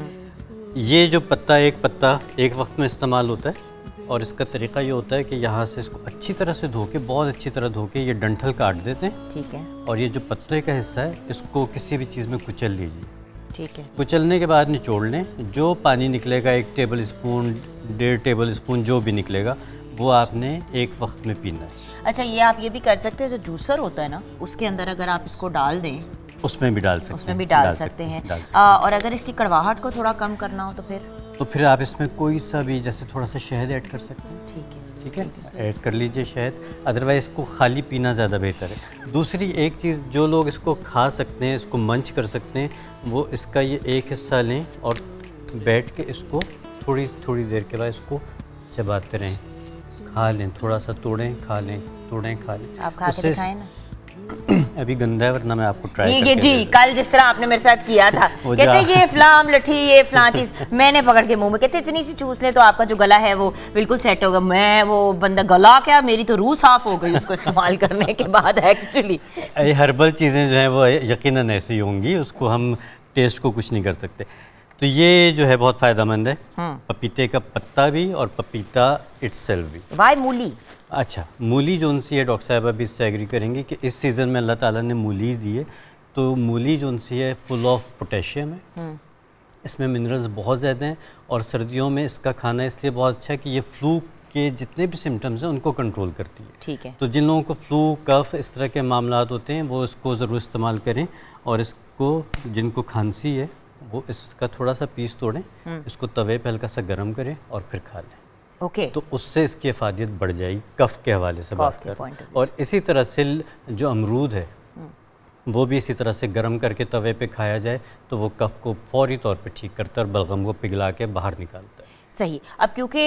ये जो पत्ता, एक पत्ता एक वक्त में इस्तेमाल होता है और इसका तरीका ये होता है कि यहाँ से इसको अच्छी तरह से धो के, बहुत अच्छी तरह धो के ये डंठल काट देते हैं। ठीक है। और ये जो पत्ते का हिस्सा है इसको किसी भी चीज़ में कुचल लीजिए। ठीक है। कुचलने के बाद निचोड़ लें, जो पानी निकलेगा 1 टेबल स्पून, 1.5 टेबल स्पून जो भी निकलेगा वो आपने एक वक्त में पीना है। अच्छा, ये आप ये भी कर सकते हैं, जो जूसर होता है ना उसके अंदर अगर आप इसको डाल दें, उसमें भी डाल सकते हैं, उसमें भी डाल सकते हैं। और अगर इसकी कड़वाहट को थोड़ा कम करना हो तो फिर आप इसमें कोई सा भी, जैसे थोड़ा सा शहद ऐड कर सकते हैं। ठीक है। ठीक है, ऐड कर लीजिए शहद, अदरवाइज़ इसको खाली पीना ज़्यादा बेहतर है। दूसरी एक चीज़, जो लोग इसको खा सकते हैं, इसको मंच कर सकते हैं, वो इसका ये एक हिस्सा लें और बैठ के इसको थोड़ी थोड़ी देर के बाद इसको चबाते रहें, खा लें, थोड़ा सा तोड़ें, खा लें, तोड़ें, खा लें। आप खा के दिखाएं ना। अभी गंदा है, वरना मैं आपको ट्राई ये जी कल जिस तरह आपने मेरे साथ किया था, कहते ये फलाम लठी, ये फलां चीज, मैंने पकड़ के मुंह में, कहते इतनी सी चूस ले तो आपका जो गला है वो बिल्कुल सेट होगा। मैं वो बंदा गला क्या, मेरी तो रूह साफ हो गई उसको इस्तेमाल करने के बाद। एक्चुअली ये हर्बल चीज़ें जो हैं वो यकीनन ऐसी होंगी, उसको हम टेस्ट को कुछ नहीं कर सकते। तो ये जो है बहुत फ़ायदेमंद है, पपीते का पत्ता भी और पपीता इटसेल्फ भी। वाई मूली? अच्छा, मूली जो उनसी है, डॉक्टर साहब अभी इससे एग्री करेंगे कि इस सीज़न में अल्लाह ताला ने मूली दी है, तो मूली जो उनसी है फुल ऑफ पोटेशियम है, इसमें मिनरल्स बहुत ज़्यादा हैं, और सर्दियों में इसका खाना इसलिए बहुत अच्छा है कि ये फ्लू के जितने भी सिम्टम्स हैं उनको कंट्रोल करती है। ठीक है। तो जिन लोगों को फ्लू, कफ, इस तरह के मामलात होते हैं वो इसको ज़रूर इस्तेमाल करें, और इसको जिनको खांसी है वो इसका थोड़ा सा पीस तोड़ें, इसको तवे पे हल्का सा गर्म करें और फिर खा लें। ओके। तो उससे इसकी अफादियत बढ़ जाएगी, कफ के हवाले से बात कर। और इसी तरह से जो अमरूद है वो भी इसी तरह से गर्म करके तवे पे खाया जाए तो वो कफ को फौरी तौर पे ठीक करता है और बलगम को पिघला के बाहर निकालता है। सही। अब क्योंकि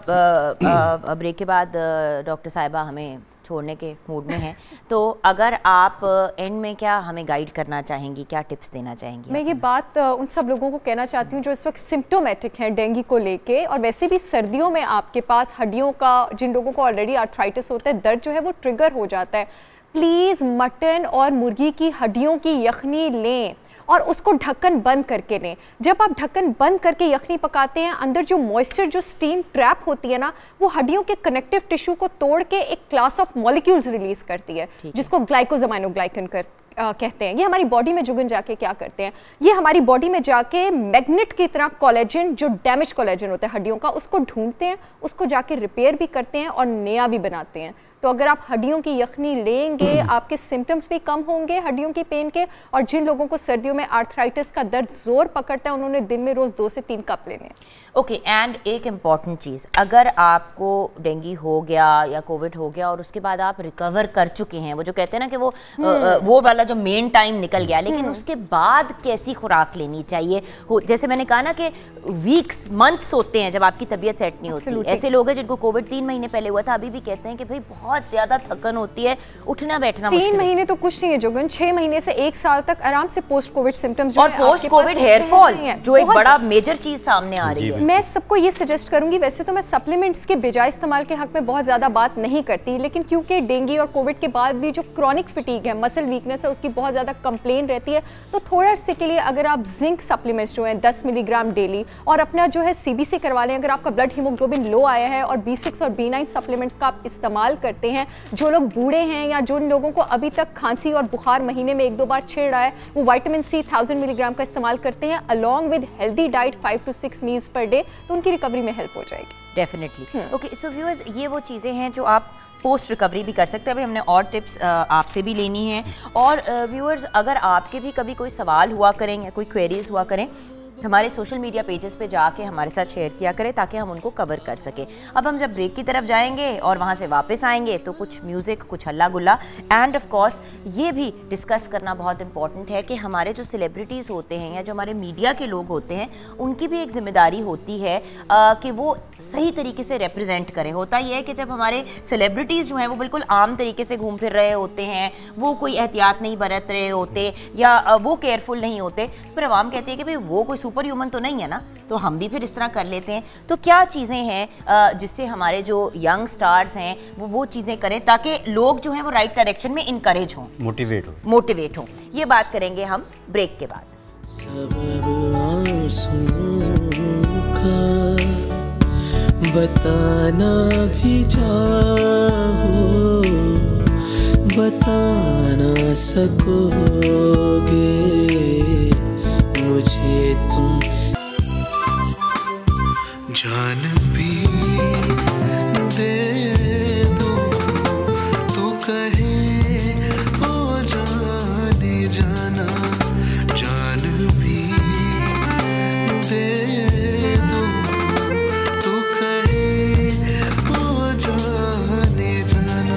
ब्रेक के बाद डॉक्टर साहिबा हमें छोड़ने के मूड में हैं, तो अगर आप एंड में क्या हमें गाइड करना चाहेंगी, क्या टिप्स देना चाहेंगी? मैं ये बात उन सब लोगों को कहना चाहती हूँ जो इस वक्त सिम्प्टोमेटिक हैं डेंगू को लेके, और वैसे भी सर्दियों में आपके पास हड्डियों का, जिन लोगों को ऑलरेडी आर्थराइटिस होता है, दर्द जो है वो ट्रिगर हो जाता है। प्लीज़ मटन और मुर्गी की हड्डियों की यखनी लें और उसको ढक्कन बंद करके लें। जब आप ढक्कन बंद करके यखनी पकाते हैं, अंदर जो मॉइस्चर, जो स्टीम ट्रैप होती है ना, वो हड्डियों के कनेक्टिव टिश्यू को तोड़ के एक क्लास ऑफ मॉलिक्यूल्स रिलीज करती है, जिसको ग्लाइकोजामाइनोग्लाइकन कहते हैं। ये हमारी बॉडी में जुगन जाके क्या करते हैं, ये हमारी बॉडी में जाके मैग्नेट की तरह कोलेजन, जो डैमेज कोलेजन होता है हड्डियों का, उसको ढूंढते हैं, उसको जाके रिपेयर भी करते हैं और नया भी बनाते हैं। तो अगर आप हड्डियों की यखनी लेंगे, आपके सिम्टम्स भी कम होंगे हड्डियों की पेन के। और जिन लोगों को सर्दियों में आर्थराइटिस का दर्द जोर पकड़ता है, उन्होंने दिन में रोज 2 से 3 कप लेने हैं। ओके। एंड एक इम्पॉर्टेंट चीज़, अगर आपको डेंगू हो गया या कोविड हो गया और उसके बाद आप रिकवर कर चुके हैं, वो जो कहते हैं ना कि वो वाला जो मेन टाइम निकल गया, लेकिन उसके बाद कैसी खुराक लेनी चाहिए? जैसे मैंने कहा ना कि वीक्स, मंथ्स होते हैं जब आपकी तबीयत सेट नहीं होती। ऐसे लोग हैं जिनको कोविड 3 महीने पहले हुआ था, अभी भी कहते हैं कि भाई बहुत बहुत ज़्यादा थकन होती है, उठना बैठना 3 महीने तो कुछ नहीं है जोगन, 6 महीने से 1 साल तक आराम से पोस्ट कोविड सिम्टम्स और पोस्ट कोविड हेयर फॉल जो एक बड़ा मेजर चीज सामने आ रही है। मैं सबको ये सजेस्ट करूंगी, वैसे तो मैं सप्लीमेंट्स के बेजाय इस्तेमाल के हक में बहुत ज्यादा बात नहीं करती, लेकिन क्योंकि डेंगू और कोविड के बाद भी जो क्रॉनिक फटीग है, मसल वीकनेस है, उसकी बहुत ज्यादा कंप्लेन रहती है, तो थोड़ा से के लिए अगर आप जिंक सप्लीमेंट्स जो है 10 मिलीग्राम डेली और अपना जो है CBC करवा लें, अगर आपका ब्लड हीमोग्लोबिन लो आया है और B6 और B9 सप्लीमेंट्स का आप इस्तेमाल करते हैं, जो लोग बूढ़े हैं या जो लोगों को अभी तक खांसी और बुखार महीने में 1-2 बार छेड़ रहा है, वो विटामिन C 1000 मिलीग्राम का इस्तेमाल करते हैं along with healthy diet 5 to 6 meals per day, तो उनकी रिकवरी में हेल्प हो जाएगी डेफिनेटली। ओके, सो व्यूअर्स, ये वो चीज़ें हैं जो आप पोस्ट रिकवरी भी कर सकते हैं। अभी हमने और टिप्स आपसे भी लेनी है, और व्यूअर्स अगर आपके भी कभी कोई सवाल हुआ करें या कोई क्वेरीज हुआ करें, हमारे सोशल मीडिया पेजेस पे जाके हमारे साथ शेयर किया करें ताकि हम उनको कवर कर सकें। अब हम जब ब्रेक की तरफ जाएंगे और वहाँ से वापस आएंगे तो कुछ म्यूज़िक, कुछ हल्ला गुल्ला, एंड ऑफ कोर्स ये भी डिस्कस करना बहुत इंपॉर्टेंट है कि हमारे जो सेलिब्रिटीज़ होते हैं या जो हमारे मीडिया के लोग होते हैं, उनकी भी एक जिम्मेदारी होती है कि वो सही तरीके से रिप्रेजेंट करें। होता यह है कि जब हमारे सेलिब्रिटीज़ जो हैं वो बिल्कुल आम तरीके से घूम फिर रहे होते हैं, वो कोई एहतियात नहीं बरत रहे होते या वो केयरफुल नहीं होते, फिर आवाम कहती है कि भाई वो कोई सुपर ह्यूमन तो नहीं है ना, तो हम भी फिर इस तरह कर लेते हैं। तो क्या चीज़ें हैं जिससे हमारे जो यंग स्टार्स हैं वो चीज़ें करें ताकि लोग जो हैं वो राइट डायरेक्शन में इनकरेज हों, मोटिवेट हों? ये बात करेंगे हम ब्रेक के बाद। बताना भी चाहो, बता ना सकोगे मुझे तुम। जान भी दे दो तो कहे ओ जाने जाना, जान भी दे दो तो कहे ओ जाने जाना,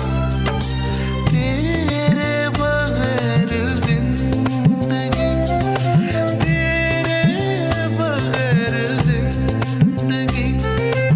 तेरे बगैर जिंदगी, तेरे बगैर जिंदगी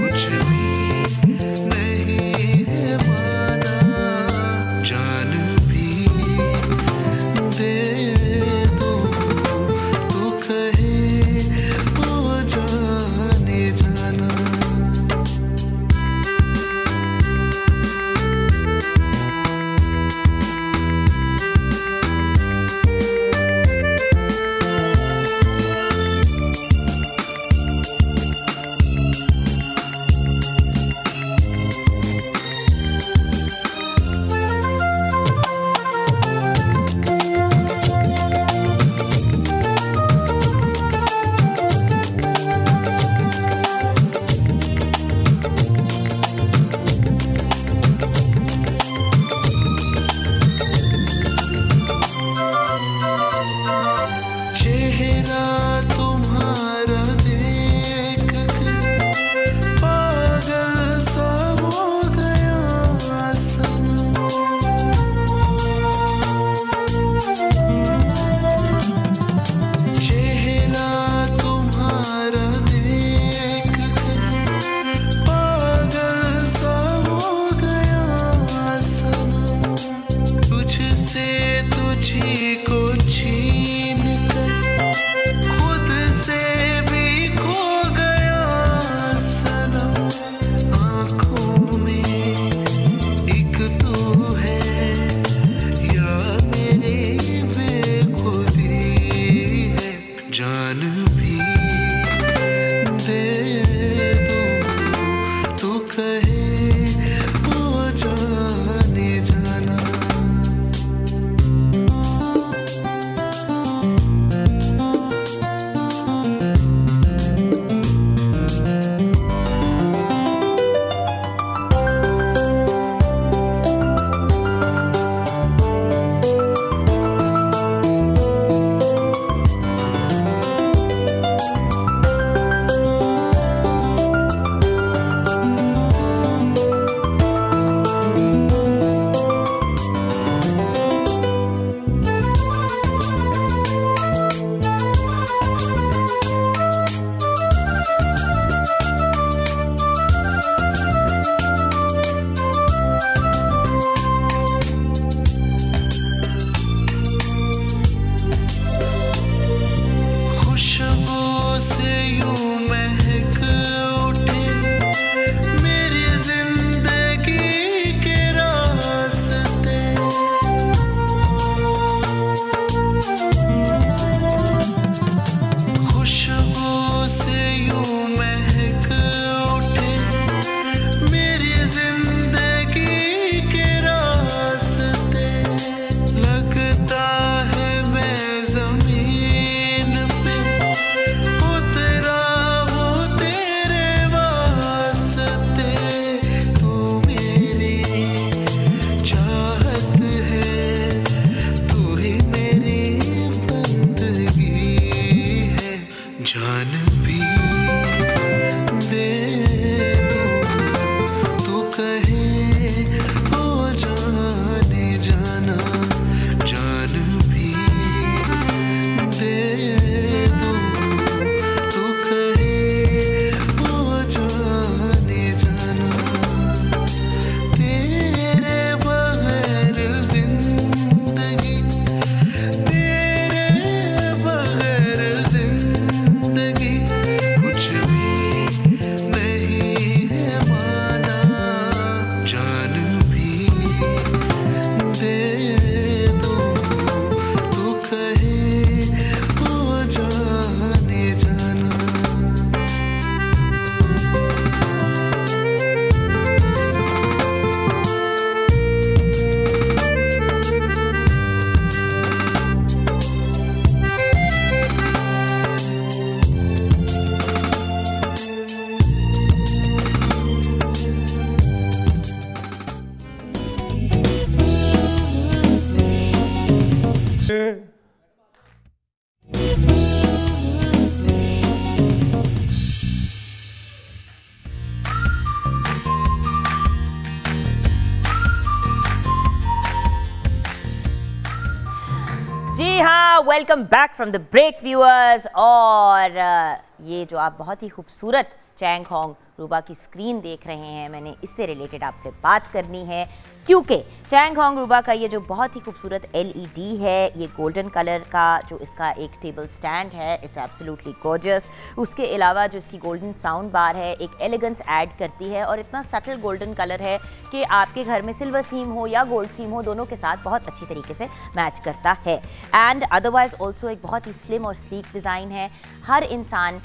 welcome back from the break viewers. और ये जो आप बहुत ही खूबसूरत चैंग होंग रूबा की स्क्रीन देख रहे हैं, मैंने इससे रिलेटेड आपसे बात करनी है क्योंकि चैंग होंग रूबा का ये जो बहुत ही खूबसूरत LED है, ये गोल्डन कलर का जो इसका एक टेबल स्टैंड है, इट्स एब्सोल्युटली गॉर्जियस। उसके अलावा जो इसकी गोल्डन साउंड बार है एक एलिगेंस ऐड करती है और इतना सटल गोल्डन कलर है कि आपके घर में सिल्वर थीम हो या गोल्ड थीम हो, दोनों के साथ बहुत अच्छी तरीके से मैच करता है। एंड अदरवाइज ऑल्सो एक बहुत ही स्लिम और स्लीक डिज़ाइन है। हर इंसान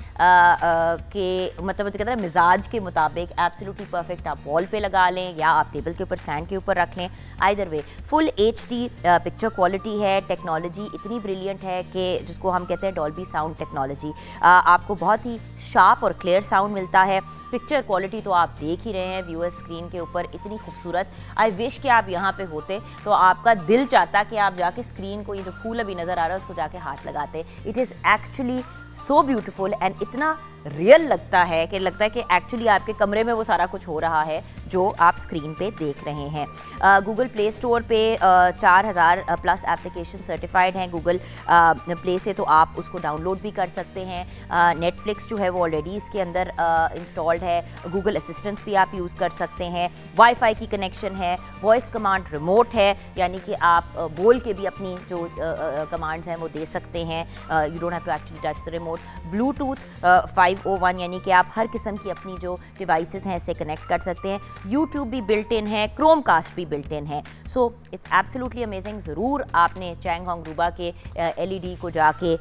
के मतलब जो कहते हैं मिजाज के मुताबिक एब्सोल्युटली परफेक्ट। आप वॉल पे लगा लें या आप टेबल के ऊपर स्टैंड के ऊपर रख लें, either way full HD picture quality है। टेक्नोलॉजी इतनी ब्रिलियंट है कि जिसको हम कहते हैं डॉल्बी साउंड टेक्नोलॉजी। आपको बहुत ही शार्प और क्लियर साउंड मिलता है। पिक्चर क्वालिटी तो आप देख ही रहे हैं व्यूअर्स स्क्रीन के ऊपर, इतनी खूबसूरत। आई विश कि आप यहाँ पे होते तो आपका दिल चाहता कि आप जाके स्क्रीन को, ये जो फूल अभी नज़र आ रहा है उसको जाके हाथ लगाते। It is actually so beautiful and इतना रियल लगता है कि एक्चुअली आपके कमरे में वो सारा कुछ हो रहा है जो आप स्क्रीन पे देख रहे हैं। गूगल प्ले स्टोर पे 4000 प्लस एप्लीकेशन सर्टिफाइड हैं गूगल प्ले से, तो आप उसको डाउनलोड भी कर सकते हैं। नेटफ्लिक्स जो है वो ऑलरेडी इसके अंदर इंस्टॉल्ड है। गूगल असिस्टेंट्स भी आप यूज़ कर सकते हैं। वाईफाई की कनेक्शन है। वॉइस कमांड रिमोट है, यानी कि आप बोल के भी अपनी जो कमांड्स हैं वो दे सकते हैं। You don't have to actually touch the remote. Bluetooth 501 यानी कि आप हर किस्म की अपनी जो डिवाइसेस हैं इससे कनेक्ट कर सकते हैं। यूट्यूब भी बिल्ट इन है, क्रोमकास्ट भी बिल्ट इन है। So it's absolutely amazing. ज़रूर आपने चैंग होंग रूबा के LED को जाके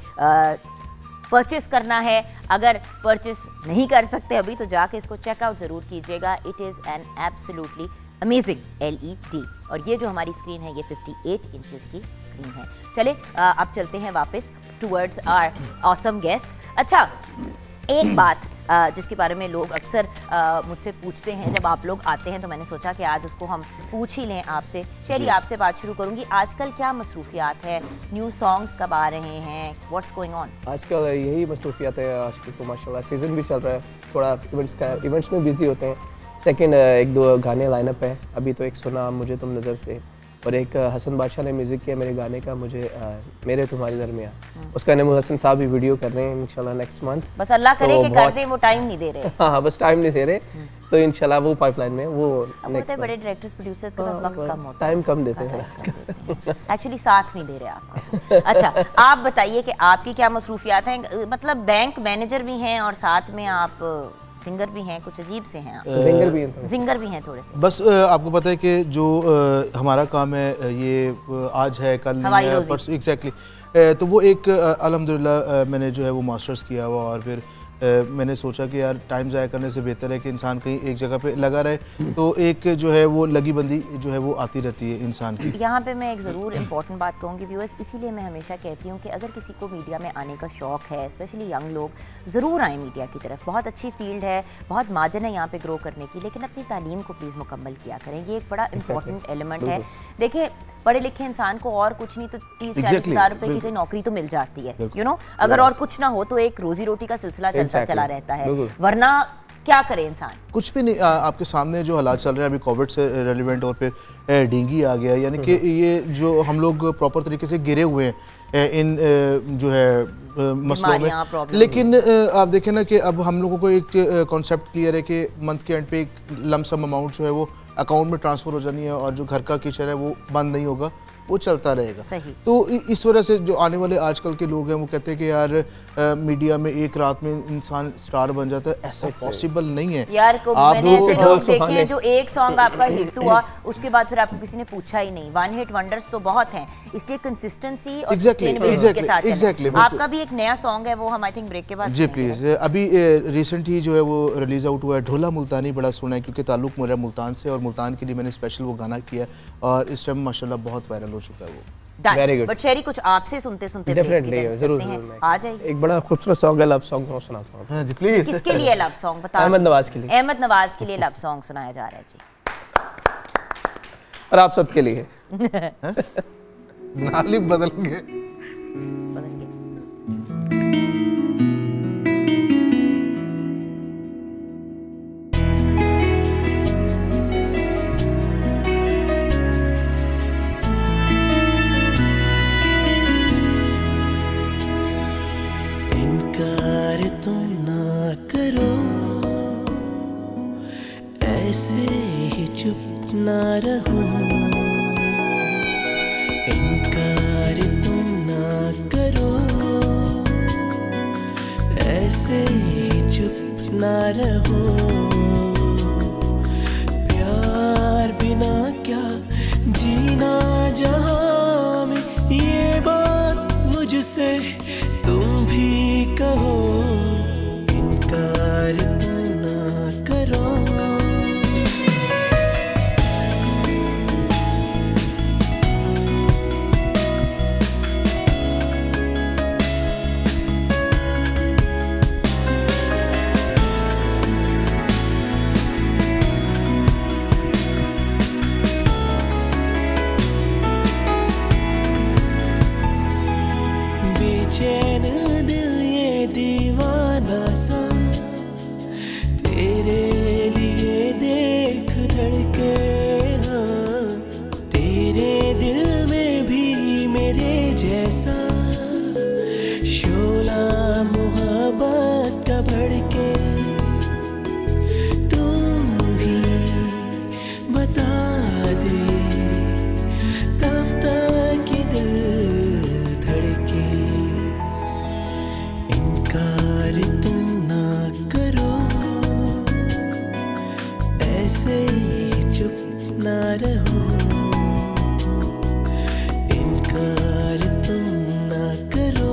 परचेस करना है। अगर परचेस नहीं कर सकते अभी तो जाके इसको चेकआउट ज़रूर कीजिएगा। It is an absolutely amazing LED। और ये जो हमारी स्क्रीन है ये 58 इंचेस की स्क्रीन है। चले अब चलते हैं वापस टूवर्ड्स आवर ऑसम गेस्ट। अच्छा, एक बात जिसके बारे में लोग अक्सर मुझसे पूछते हैं जब आप लोग आते हैं, तो मैंने सोचा कि आज उसको हम पूछ ही लें आपसे। शेरी, आपसे बात शुरू करूंगी। आजकल क्या मसरूफियात है? न्यू सॉन्ग्स कब आ रहे हैं? What's going on? आजकल यही मसरूफियात है। आजकल तो माशाल्लाह सीज़न भी चल रहा है, थोड़ा इवेंट्स में बिजी होते हैं। सेकंड 1-2 गाने लाइनअप है। अभी तो एक सुना मुझे तुम नज़र से, और एक हसन बादशाह ने म्यूज़िक किया मेरे गाने का, मुझे मेरे तुम्हारे दरमियाँ। उसका नमो हसन साहब भी वीडियो कर रहे हैं इंशाल्लाह नेक्स्ट मंथ। बस अल्लाह करे कि कर दें, वो टाइम नहीं दे रहे। हाँ, बस टाइम नहीं दे रहे, तो इंशाल्लाह वो पाइपलाइन में वो नेक्स्ट। बड़े डायरेक्टर्स प्रोड्यूसर्स के पास वक्त कम होता है, टाइम कम देते हैं, एक्चुअली साथ नहीं दे रहे आपको। अच्छा, आप बताइए कि आपकी क्या मसरूफियात हैं? मतलब बैंक मैनेजर भी हैं और साथ में आप सिंगर भी हैं, कुछ अजीब से हैं। जिंगर भी हैं थोड़े से। बस आपको पता है कि जो हमारा काम है ये आज है कल नहीं है, परसों। एग्जैक्टली। तो वो एक अल्हम्दुलिल्लाह मैंने जो है वो मास्टर्स किया हुआ, और फिर मैंने सोचा कि यार टाइम ज़ाया करने से बेहतर है कि इंसान कहीं एक जगह पे लगा रहे, तो एक जो है वो लगी बंदी जो है वो आती रहती है इंसान की। यहाँ पे मैं एक ज़रूर इंपॉर्टेंट बात कहूँगी व्यूअर्स, इसीलिए मैं हमेशा कहती हूँ कि अगर किसी को मीडिया में आने का शौक़ है, स्पेशली यंग लोग, ज़रूर आए मीडिया की तरफ। बहुत अच्छी फील्ड है, बहुत मार्जिन है यहाँ पे ग्रो करने की, लेकिन अपनी तालीम को प्लीज़ मुकम्मल किया करें। ये एक बड़ा इंपॉर्टेंट एलिमेंट है। देखिए, पढ़े लिखे इंसान को और कुछ नहीं तो 30-40 हज़ार रुपए की कोई नौकरी तो मिल जाती है, यू नो। अगर और कुछ ना हो तो एक रोजी रोटी का सिलसिला चला रहता है, वरना क्या करे इंसान? कुछ भी नहीं। आपके सामने जो हालात चल रहे हैं अभी कोविड से रेलिवेंट, और फिर डेंगू आ गया, यानी कि ये जो हम लोग प्रॉपर तरीके से गिरे हुए हैं इन जो है मसलों में। लेकिन आप देखें ना कि अब हम लोगों को एक कॉन्सेप्ट क्लियर है कि मंथ के एंड पे एक लमसम अमाउंट जो है वो अकाउंट में ट्रांसफ़र हो जानी है, और जो घर का किचन है वो बंद नहीं होगा, वो चलता रहेगा। सही। तो इस वजह से जो आने वाले आजकल के लोग हैं वो कहते हैं कि यार मीडिया में एक रात में इंसान स्टार बन जाता है, ऐसा पॉसिबल नहीं है यार। मैंने ऐसे लोग देखे हैं जो एक सॉन्ग आपका हिट हुआ, उसके बाद फिर आपको किसी ने पूछा ही नहीं। वन हिट वंडर्स तो बहुत हैं, इसलिए कंसिस्टेंसी और सस्टेनेबिलिटी के साथ चलें। आपका भी एक नया सॉन्ग है, वो हम आई थिंक ब्रेक के बाद जी प्लीज। अभी रिसेंट ही जो है वो रिलीज आउट हुआ है, ढोला मुल्तानी। बड़ा सुना है क्योंकि ताल्लुक मेरा मुल्तान से, और मुल्तान के लिए मैंने स्पेशल वो गाना किया, और इस टाइम माशाल्लाह बहुत वायरल हो चुका है वो। Very good. बट शेरी, कुछ आपसे सुनते डेफिनेटली जरूर आ जाइए। एक बड़ा खूबसूरत सॉन्ग है, लव सॉन्ग मैं सुनाता हूं। हां जी प्लीज। किसके लिए लव सॉन्ग बता? अहमद नवाज के लिए। अहमद नवाज के लिए लव सॉन्ग सुनाया जा रहा है जी, और आप सबके लिए। नाली बदल गए। ऐसे ही चुप ना रहो, इनकार तुम ना करो, ऐसे ही चुप ना रहो। प्यार बिना क्या जीना जहां में, ये बात मुझसे तुम भी कहो, इनकार तुम ना करो। बेचैन दिल ये दीवाना सा, तेरे लिए देख धड़के, हाँ तेरे दिल में भी मेरे जैसा शोला मोहब्बत का भड़के। तू ही बता दे कब तक ये दिल धड़के, इनकार तुम ना करो, ऐसे ही चुप ना रहो, इनकार तुम ना करो।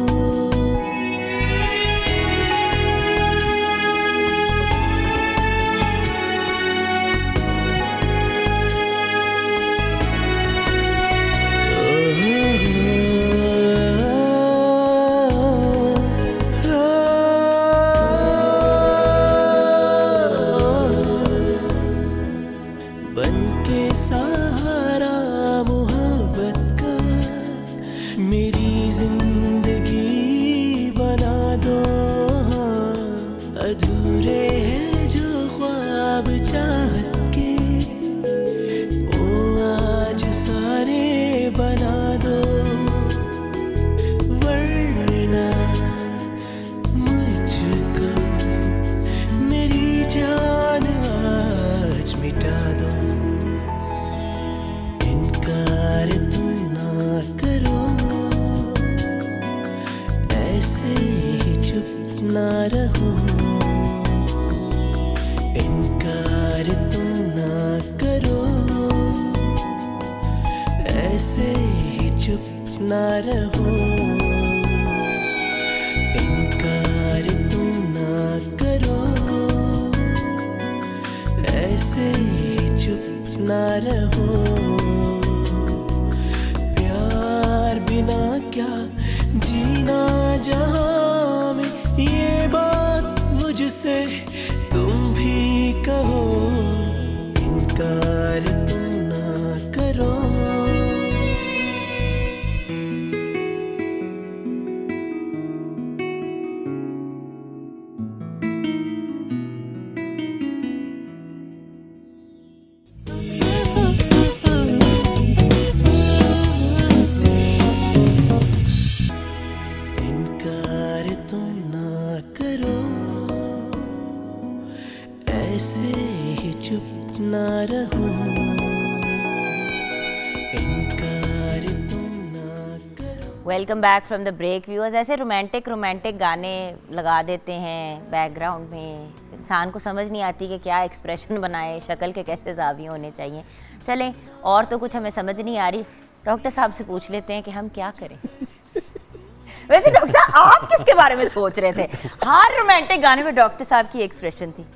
बनके सहारा मोहब्बत का मेरी जिंदगी बना दो, हाँ अधूरे हैं जो ख्वाब चाहत के, वो आज सारे बना दो, वरना मुझको मेरी जान आज मिटा दो। इनकार तुम ना करो, ऐसे ही चुप ना रहो, इनकार तुम ना करो, ऐसे ही चुप ना रहो, इनकार तुम ना करो, ऐसे ही चुप ना रहो। प्यार बिना क्या जीना जहां में, ये बात मुझसे तुम भी कहो, इनकार तुम ना करो। इनकार तुम ना करो, ऐसे ही चुप ना रहो, इनकार तुम ना करो। Welcome back from the break viewers. ऐसे रोमांटिक गाने लगा देते हैं बैकग्राउंड में, इंसान को समझ नहीं आती कि क्या एक्सप्रेशन बनाए, शक्ल के कैसे जाविये होने चाहिए। चलें, और तो कुछ हमें समझ नहीं आ रही, डॉक्टर साहब से पूछ लेते हैं कि हम क्या करें। वैसे डॉक्टर साहब आप किसके बारे में सोच रहे थे? हर रोमांटिक गाने में डॉक्टर साहब की एक्सप्रेशन थी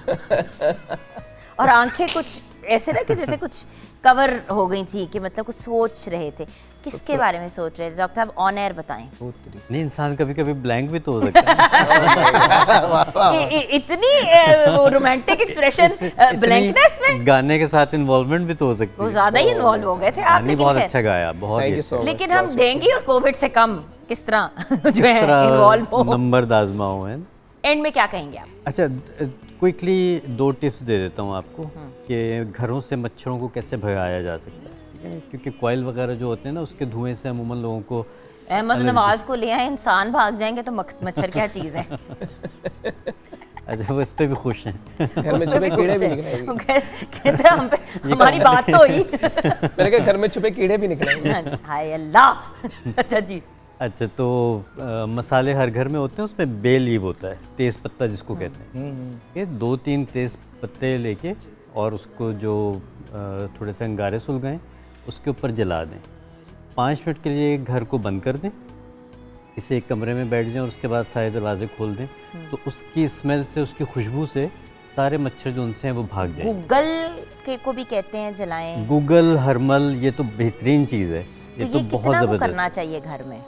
और आंखें कुछ ऐसे ना कि जैसे कुछ कवर हो गई थी, कि मतलब कुछ सोच रहे थे। किसके बारे में सोच रहे थे डॉक्टर साहब? ऑन एयर बताएं। नहीं, इंसान कभी कभी ब्लैंक भी तो हो सकता है। इतनी रोमांटिक एक्सप्रेशन ब्लैंकनेस में गाने के साथ इन्वॉल्वमेंट भी तो हो सकती है। वो ज्यादा ही इन्वॉल्व हो गए थे आप। नहीं, बहुत अच्छा गाया, बहुत ही अच्छा। लेकिन हम डेंगू और कोविड से कम किस तरह जो है इन्वॉल्व हो, नंबर आजमाओ है। एंड में क्या कहेंगे आप? अच्छा, क्विकली 2 टिप्स दे देता हूँ आपको कि घरों से मच्छरों को कैसे भगाया जा सकता है। ठीक है, क्योंकि कॉइल वगैरह जो होते हैं ना, उसके धुएं से अमूमन लोगों को अहमद नवाज को ले आए, इंसान भाग जाएंगे तो मच्छर क्या चीज़ है। अच्छा, वो इस पे भी खुश हैं। घर में छुपे कीड़े भी निकलेंगे। कहते हम पे हमारी बात तो हुई। मैंने कहा घर में छुपे कीड़े भी निकलेंगे। हाय अल्लाह। अच्छा जी। अच्छा, तो मसाले हर घर में होते हैं, उसमें बे लीव होता है, तेज़ पत्ता जिसको कहते हैं। ये 2-3 तेज़ पत्ते लेके और उसको जो थोड़े से अंगारे सुलगाएं, उसके ऊपर जला दें। 5 मिनट के लिए घर को बंद कर दें, किसी एक कमरे में बैठ जाएं और उसके बाद सारे दरवाजे खोल दें। तो उसकी स्मेल से, उसकी खुशबू से सारे मच्छर जो उनसे हैं वो भाग जाएंगे। गूगल के को भी कहते हैं जलाएं। गूगल, हरमल, ये तो बेहतरीन चीज़ है। ये तो बहुत ज़बरदस्त करना चाहिए घर में।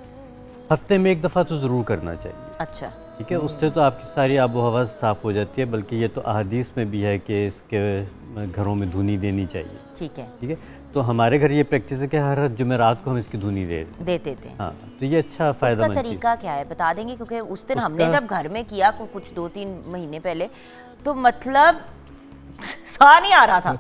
हफ्ते में एक दफ़ा तो ज़रूर करना चाहिए। अच्छा, ठीक है, उससे तो आपकी सारी आबो हवा साफ़ हो जाती है। बल्कि ये तो अहादीस में भी है कि इसके घरों में धुनी देनी चाहिए। ठीक है, ठीक है। तो हमारे घर ये प्रैक्टिस है कि हर जुमेरात को हम इसकी धुनी देते थे। हाँ, तो ये अच्छा फ़ायदा। उसका तरीका क्या है बता देंगे? क्योंकि उस दिन हमने जब घर में किया कुछ 2-3 महीने पहले, तो मतलब साह नहीं आ रहा था।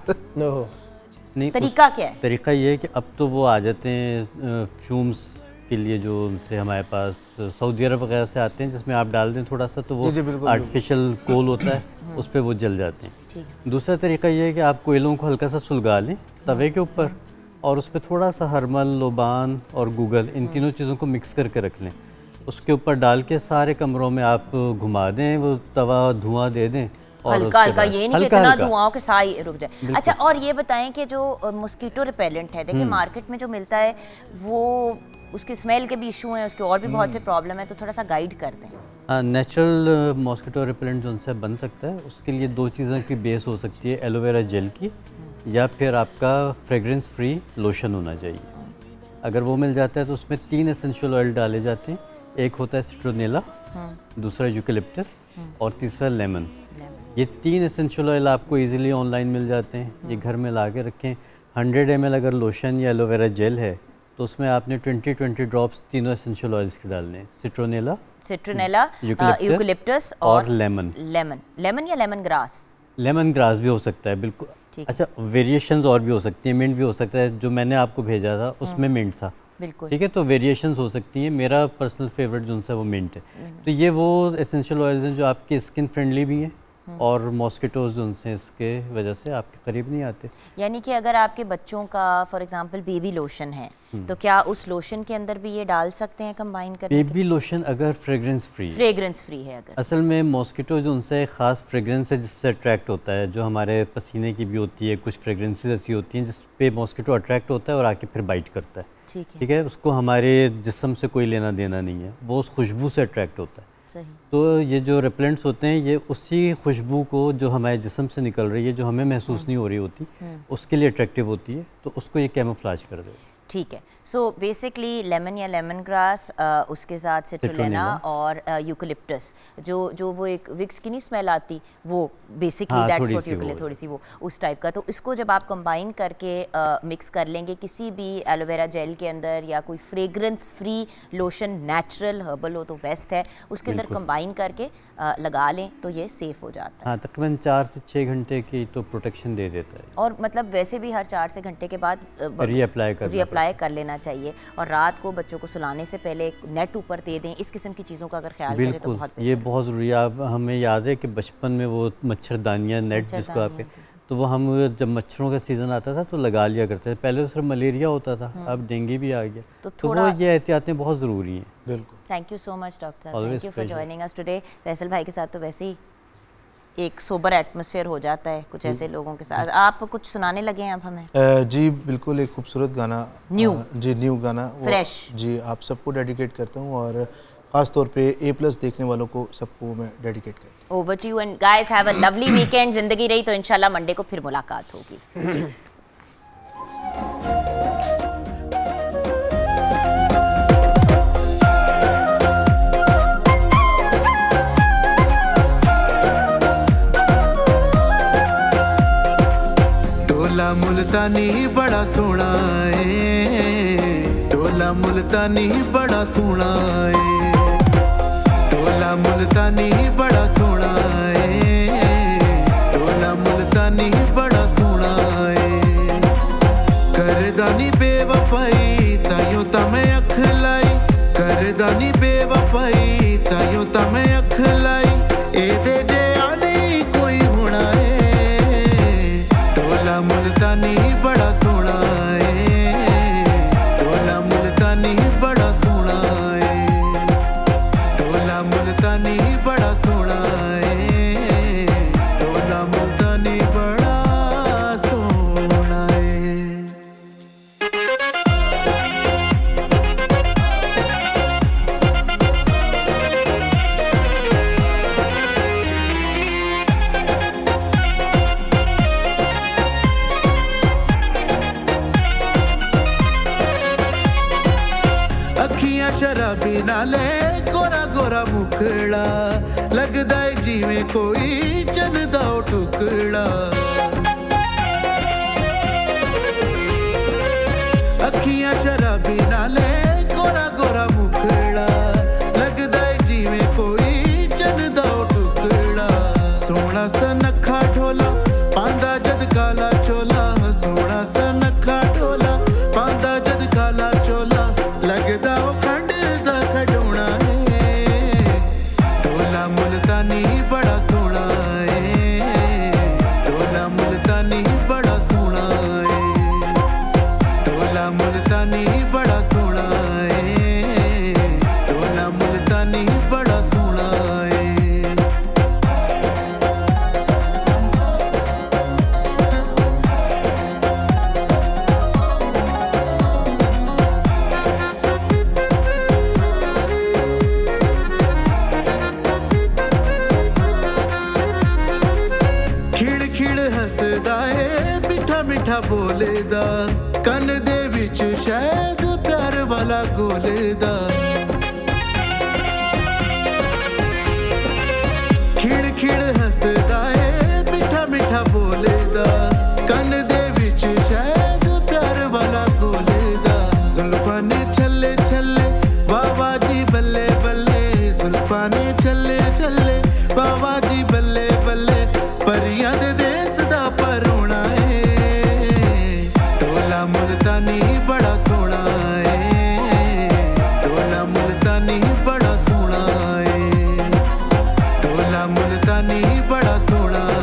नहीं, तरीका क्या है? तरीका ये है कि अब तो वो आ जाते हैं फ्यूम्स के लिए, जो उनसे हमारे पास सऊदी अरब वगैरह से आते हैं, जिसमें आप डाल दें थोड़ा सा तो वो आर्टिफिशियल कोल होता है, उस पर वो जल जाते हैं। दूसरा तरीका ये है कि आप कोयलों को हल्का सा सुलगा लें तवे के ऊपर और उस पर थोड़ा सा हरमल, लोबान और गूगल, इन तीनों चीज़ों को मिक्स करके रख लें। उसके ऊपर डाल के सारे कमरों में आप घुमा दें, वो तवा धुआं दे दें। हल्का हल्का, ये नहीं कि इतना धुआं के साथ ही रुक जाए। अच्छा, और ये बताएं कि जो मॉस्किटो रिपेलेंट है, देखिए मार्केट में जो मिलता है वो उसकी स्मेल के भी इशू हैं, उसके और भी बहुत से प्रॉब्लम है, तो थोड़ा सा गाइड कर दें। नेचुरल मॉस्किटो रिपेलेंट जो उनसे बन सकता है, उसके लिए 2 चीज़ों की बेस हो सकती है, एलोवेरा जेल की या फिर आपका फ्रेगरेंस फ्री लोशन होना चाहिए। अगर वो मिल जाता है तो उसमें 3 एसेंशियल ऑयल डाले जाते हैं। एक होता है सिट्रोनेला, दूसरा यूकेलिप्टस और तीसरा लेमन। ये 3 एसेंशियल ऑयल आपको इजीली ऑनलाइन मिल जाते हैं। ये घर में ला के रखें। 100 ml अगर लोशन या एलोवेरा जेल है तो उसमें आपने 20 ड्रॉप्स तीनों एसेंशियल ऑयल्स के डालने हैं, सिट्रोनेला, यूकेलिप्टस और लेमन या लेमन ग्रास। लेमन ग्रास भी हो सकता है, बिल्कुल। अच्छा, वेरिएशंस और भी हो सकती हैं, मिंट भी हो सकता है। जो मैंने आपको भेजा था उसमें मिंट था, बिल्कुल, ठीक है। तो वेरिएशंस हो सकती हैं। मेरा पर्सनल फेवरेट जो है वो मिंट है। तो ये वो एसेंशियल ऑयल्स हैं जो आपकी स्किन फ्रेंडली भी हैं और मॉस्किटोज जो उनसे इसके वजह से आपके करीब नहीं आते। यानी कि अगर आपके बच्चों का फॉर एग्जांपल बेबी लोशन है तो क्या उस लोशन के अंदर भी ये डाल सकते हैं कंबाइन करके? बेबी लोशन अगर फ्रेगरेंस फ्री है अगर असल में मॉस्किटो जो उनसे एक ख़ास फ्रेगरेंस है जिससे अट्रैक्ट होता है, जो हमारे पसीने की भी होती है, कुछ फ्रेगरेंसेस ऐसी होती हैं जिस पे मॉस्किटो अट्रैक्ट होता है और आके फिर बाइट करता है। ठीक है, उसको हमारे जिस्म से कोई लेना देना नहीं है, वो उस खुशबू से अट्रैक्ट होता है। तो ये जो रिपेलेंट्स होते हैं ये उसी खुशबू को जो हमारे जिस्म से निकल रही है, जो हमें महसूस नहीं हो रही होती, उसके लिए अट्रैक्टिव होती है, तो उसको ये कैमोफ्लेज कर देगा। ठीक है। सो बेसिकली लेमन या लेमन ग्रास, उसके साथ सिट्रोनेला और यूकेलिप्टस, जो वो एक विक्स की नहीं स्मेल आती, वो बेसिकली दैट्स व्हाट यूकेलिप्टस, थोड़ी सी वो उस टाइप का। तो इसको जब आप कंबाइन करके मिक्स कर लेंगे किसी भी एलोवेरा जेल के अंदर या कोई fragrance free lotion, natural herbal हो तो बेस्ट है, उसके अंदर कंबाइन करके लगा लें तो ये सेफ हो जाता है। हाँ, तकरीबन 4 से 6 घंटे की तो प्रोटेक्शन दे देता है। और मतलब वैसे भी हर 4 से घंटे के बाद रीअप्लाई कर लेना चाहिए। और रात को बच्चों को सुलाने से पहले नेट ऊपर दे दें। इस किस्म की चीज़ों का अगर ख्याल करें तो बहुत ये बहुत ज़रूरी है। आप हमें याद है कि बचपन में वो मच्छरदानियाँ, नेट जिसको आपके, तो वो हम जब मच्छरों का सीज़न आता था तो लगा लिया करते थे। पहले तो सिर्फ मलेरिया होता था, अब डेंगू भी आ गया, तो वो ये एहतियातें बहुत ज़रूरी हैं। बिल्कुल। Thank you so much doctor साहब, thank you for joining us today. Faisal भाई के साथ तो वैसे ही एक सोबर एटमॉस्फेयर हो जाता है कुछ ऐसे लोगों के साथ। आप कुछ सुनाने लगे हैं अब हमें? जी बिल्कुल, एक खूबसूरत गाना, न्यू गाना फ्रेश जी आप सबको डेडिकेट करता हूँ और ख़ास तौर पे A+ देखने वालों को सबको मैं डेडिकेट करता हूँ। Over to you and guys, have a lovely weekend. जिंदगी रही तो इंशाल्लाह मंडे को फिर मुलाकात होगी। डोला मुल्तानी बड़ा सोना है, डोला मुल्तानी बड़ा सोना है, डोला मुल्तानी बड़ा सोना है, डोला मुल्तानी बड़ा सोना है। करदानी बेवफाई तायों ता मैं अख लाई, करदानी बेवफाई तायों ता मैं अख लाई, ए दे शराबी नाले गोरा गोरा मुखड़ा लगदा है जिवें कोई चन दा टुकड़ा अखियां शराबी नाले गोरा गोरा मुखड़ा लगदा है जिवें कोई चन दा टुकड़ा सोहना सा नखा ढोला पांदा जद काला चोला सोहना सा नखा ढोला पांदा जद काला चोला लगदा ओ खंड दा खडोना है ढोला मुल्तानी बड़ा सोहना है ढोला मुल्तानी बड़ा सोहना है ढोला मुल्तानी बड़ा सोहना है ढोला मुल्तानी बड़ा सोहना है हसदा है मिठा मिठा बोलेदा कन दे विच शायद प्यार वाला गोलेदा खिड़ खिड़ हसदा है मिठा मिठा बोलेदा कन दे विच शायद प्यार वाला गोलेदा जुल्फां ने छल्ले छल्ले वाह जी बल्ले बल्ले जुल्फां ने छल्ले छल्ले वाह जी बल्ले बल्ले परियां दे देस दा परोना है ढोला मुल्तानी बड़ा सोहना है ढोला मुल्तानी बड़ा सोहना है ढोला मुल्तानी बड़ा सोहना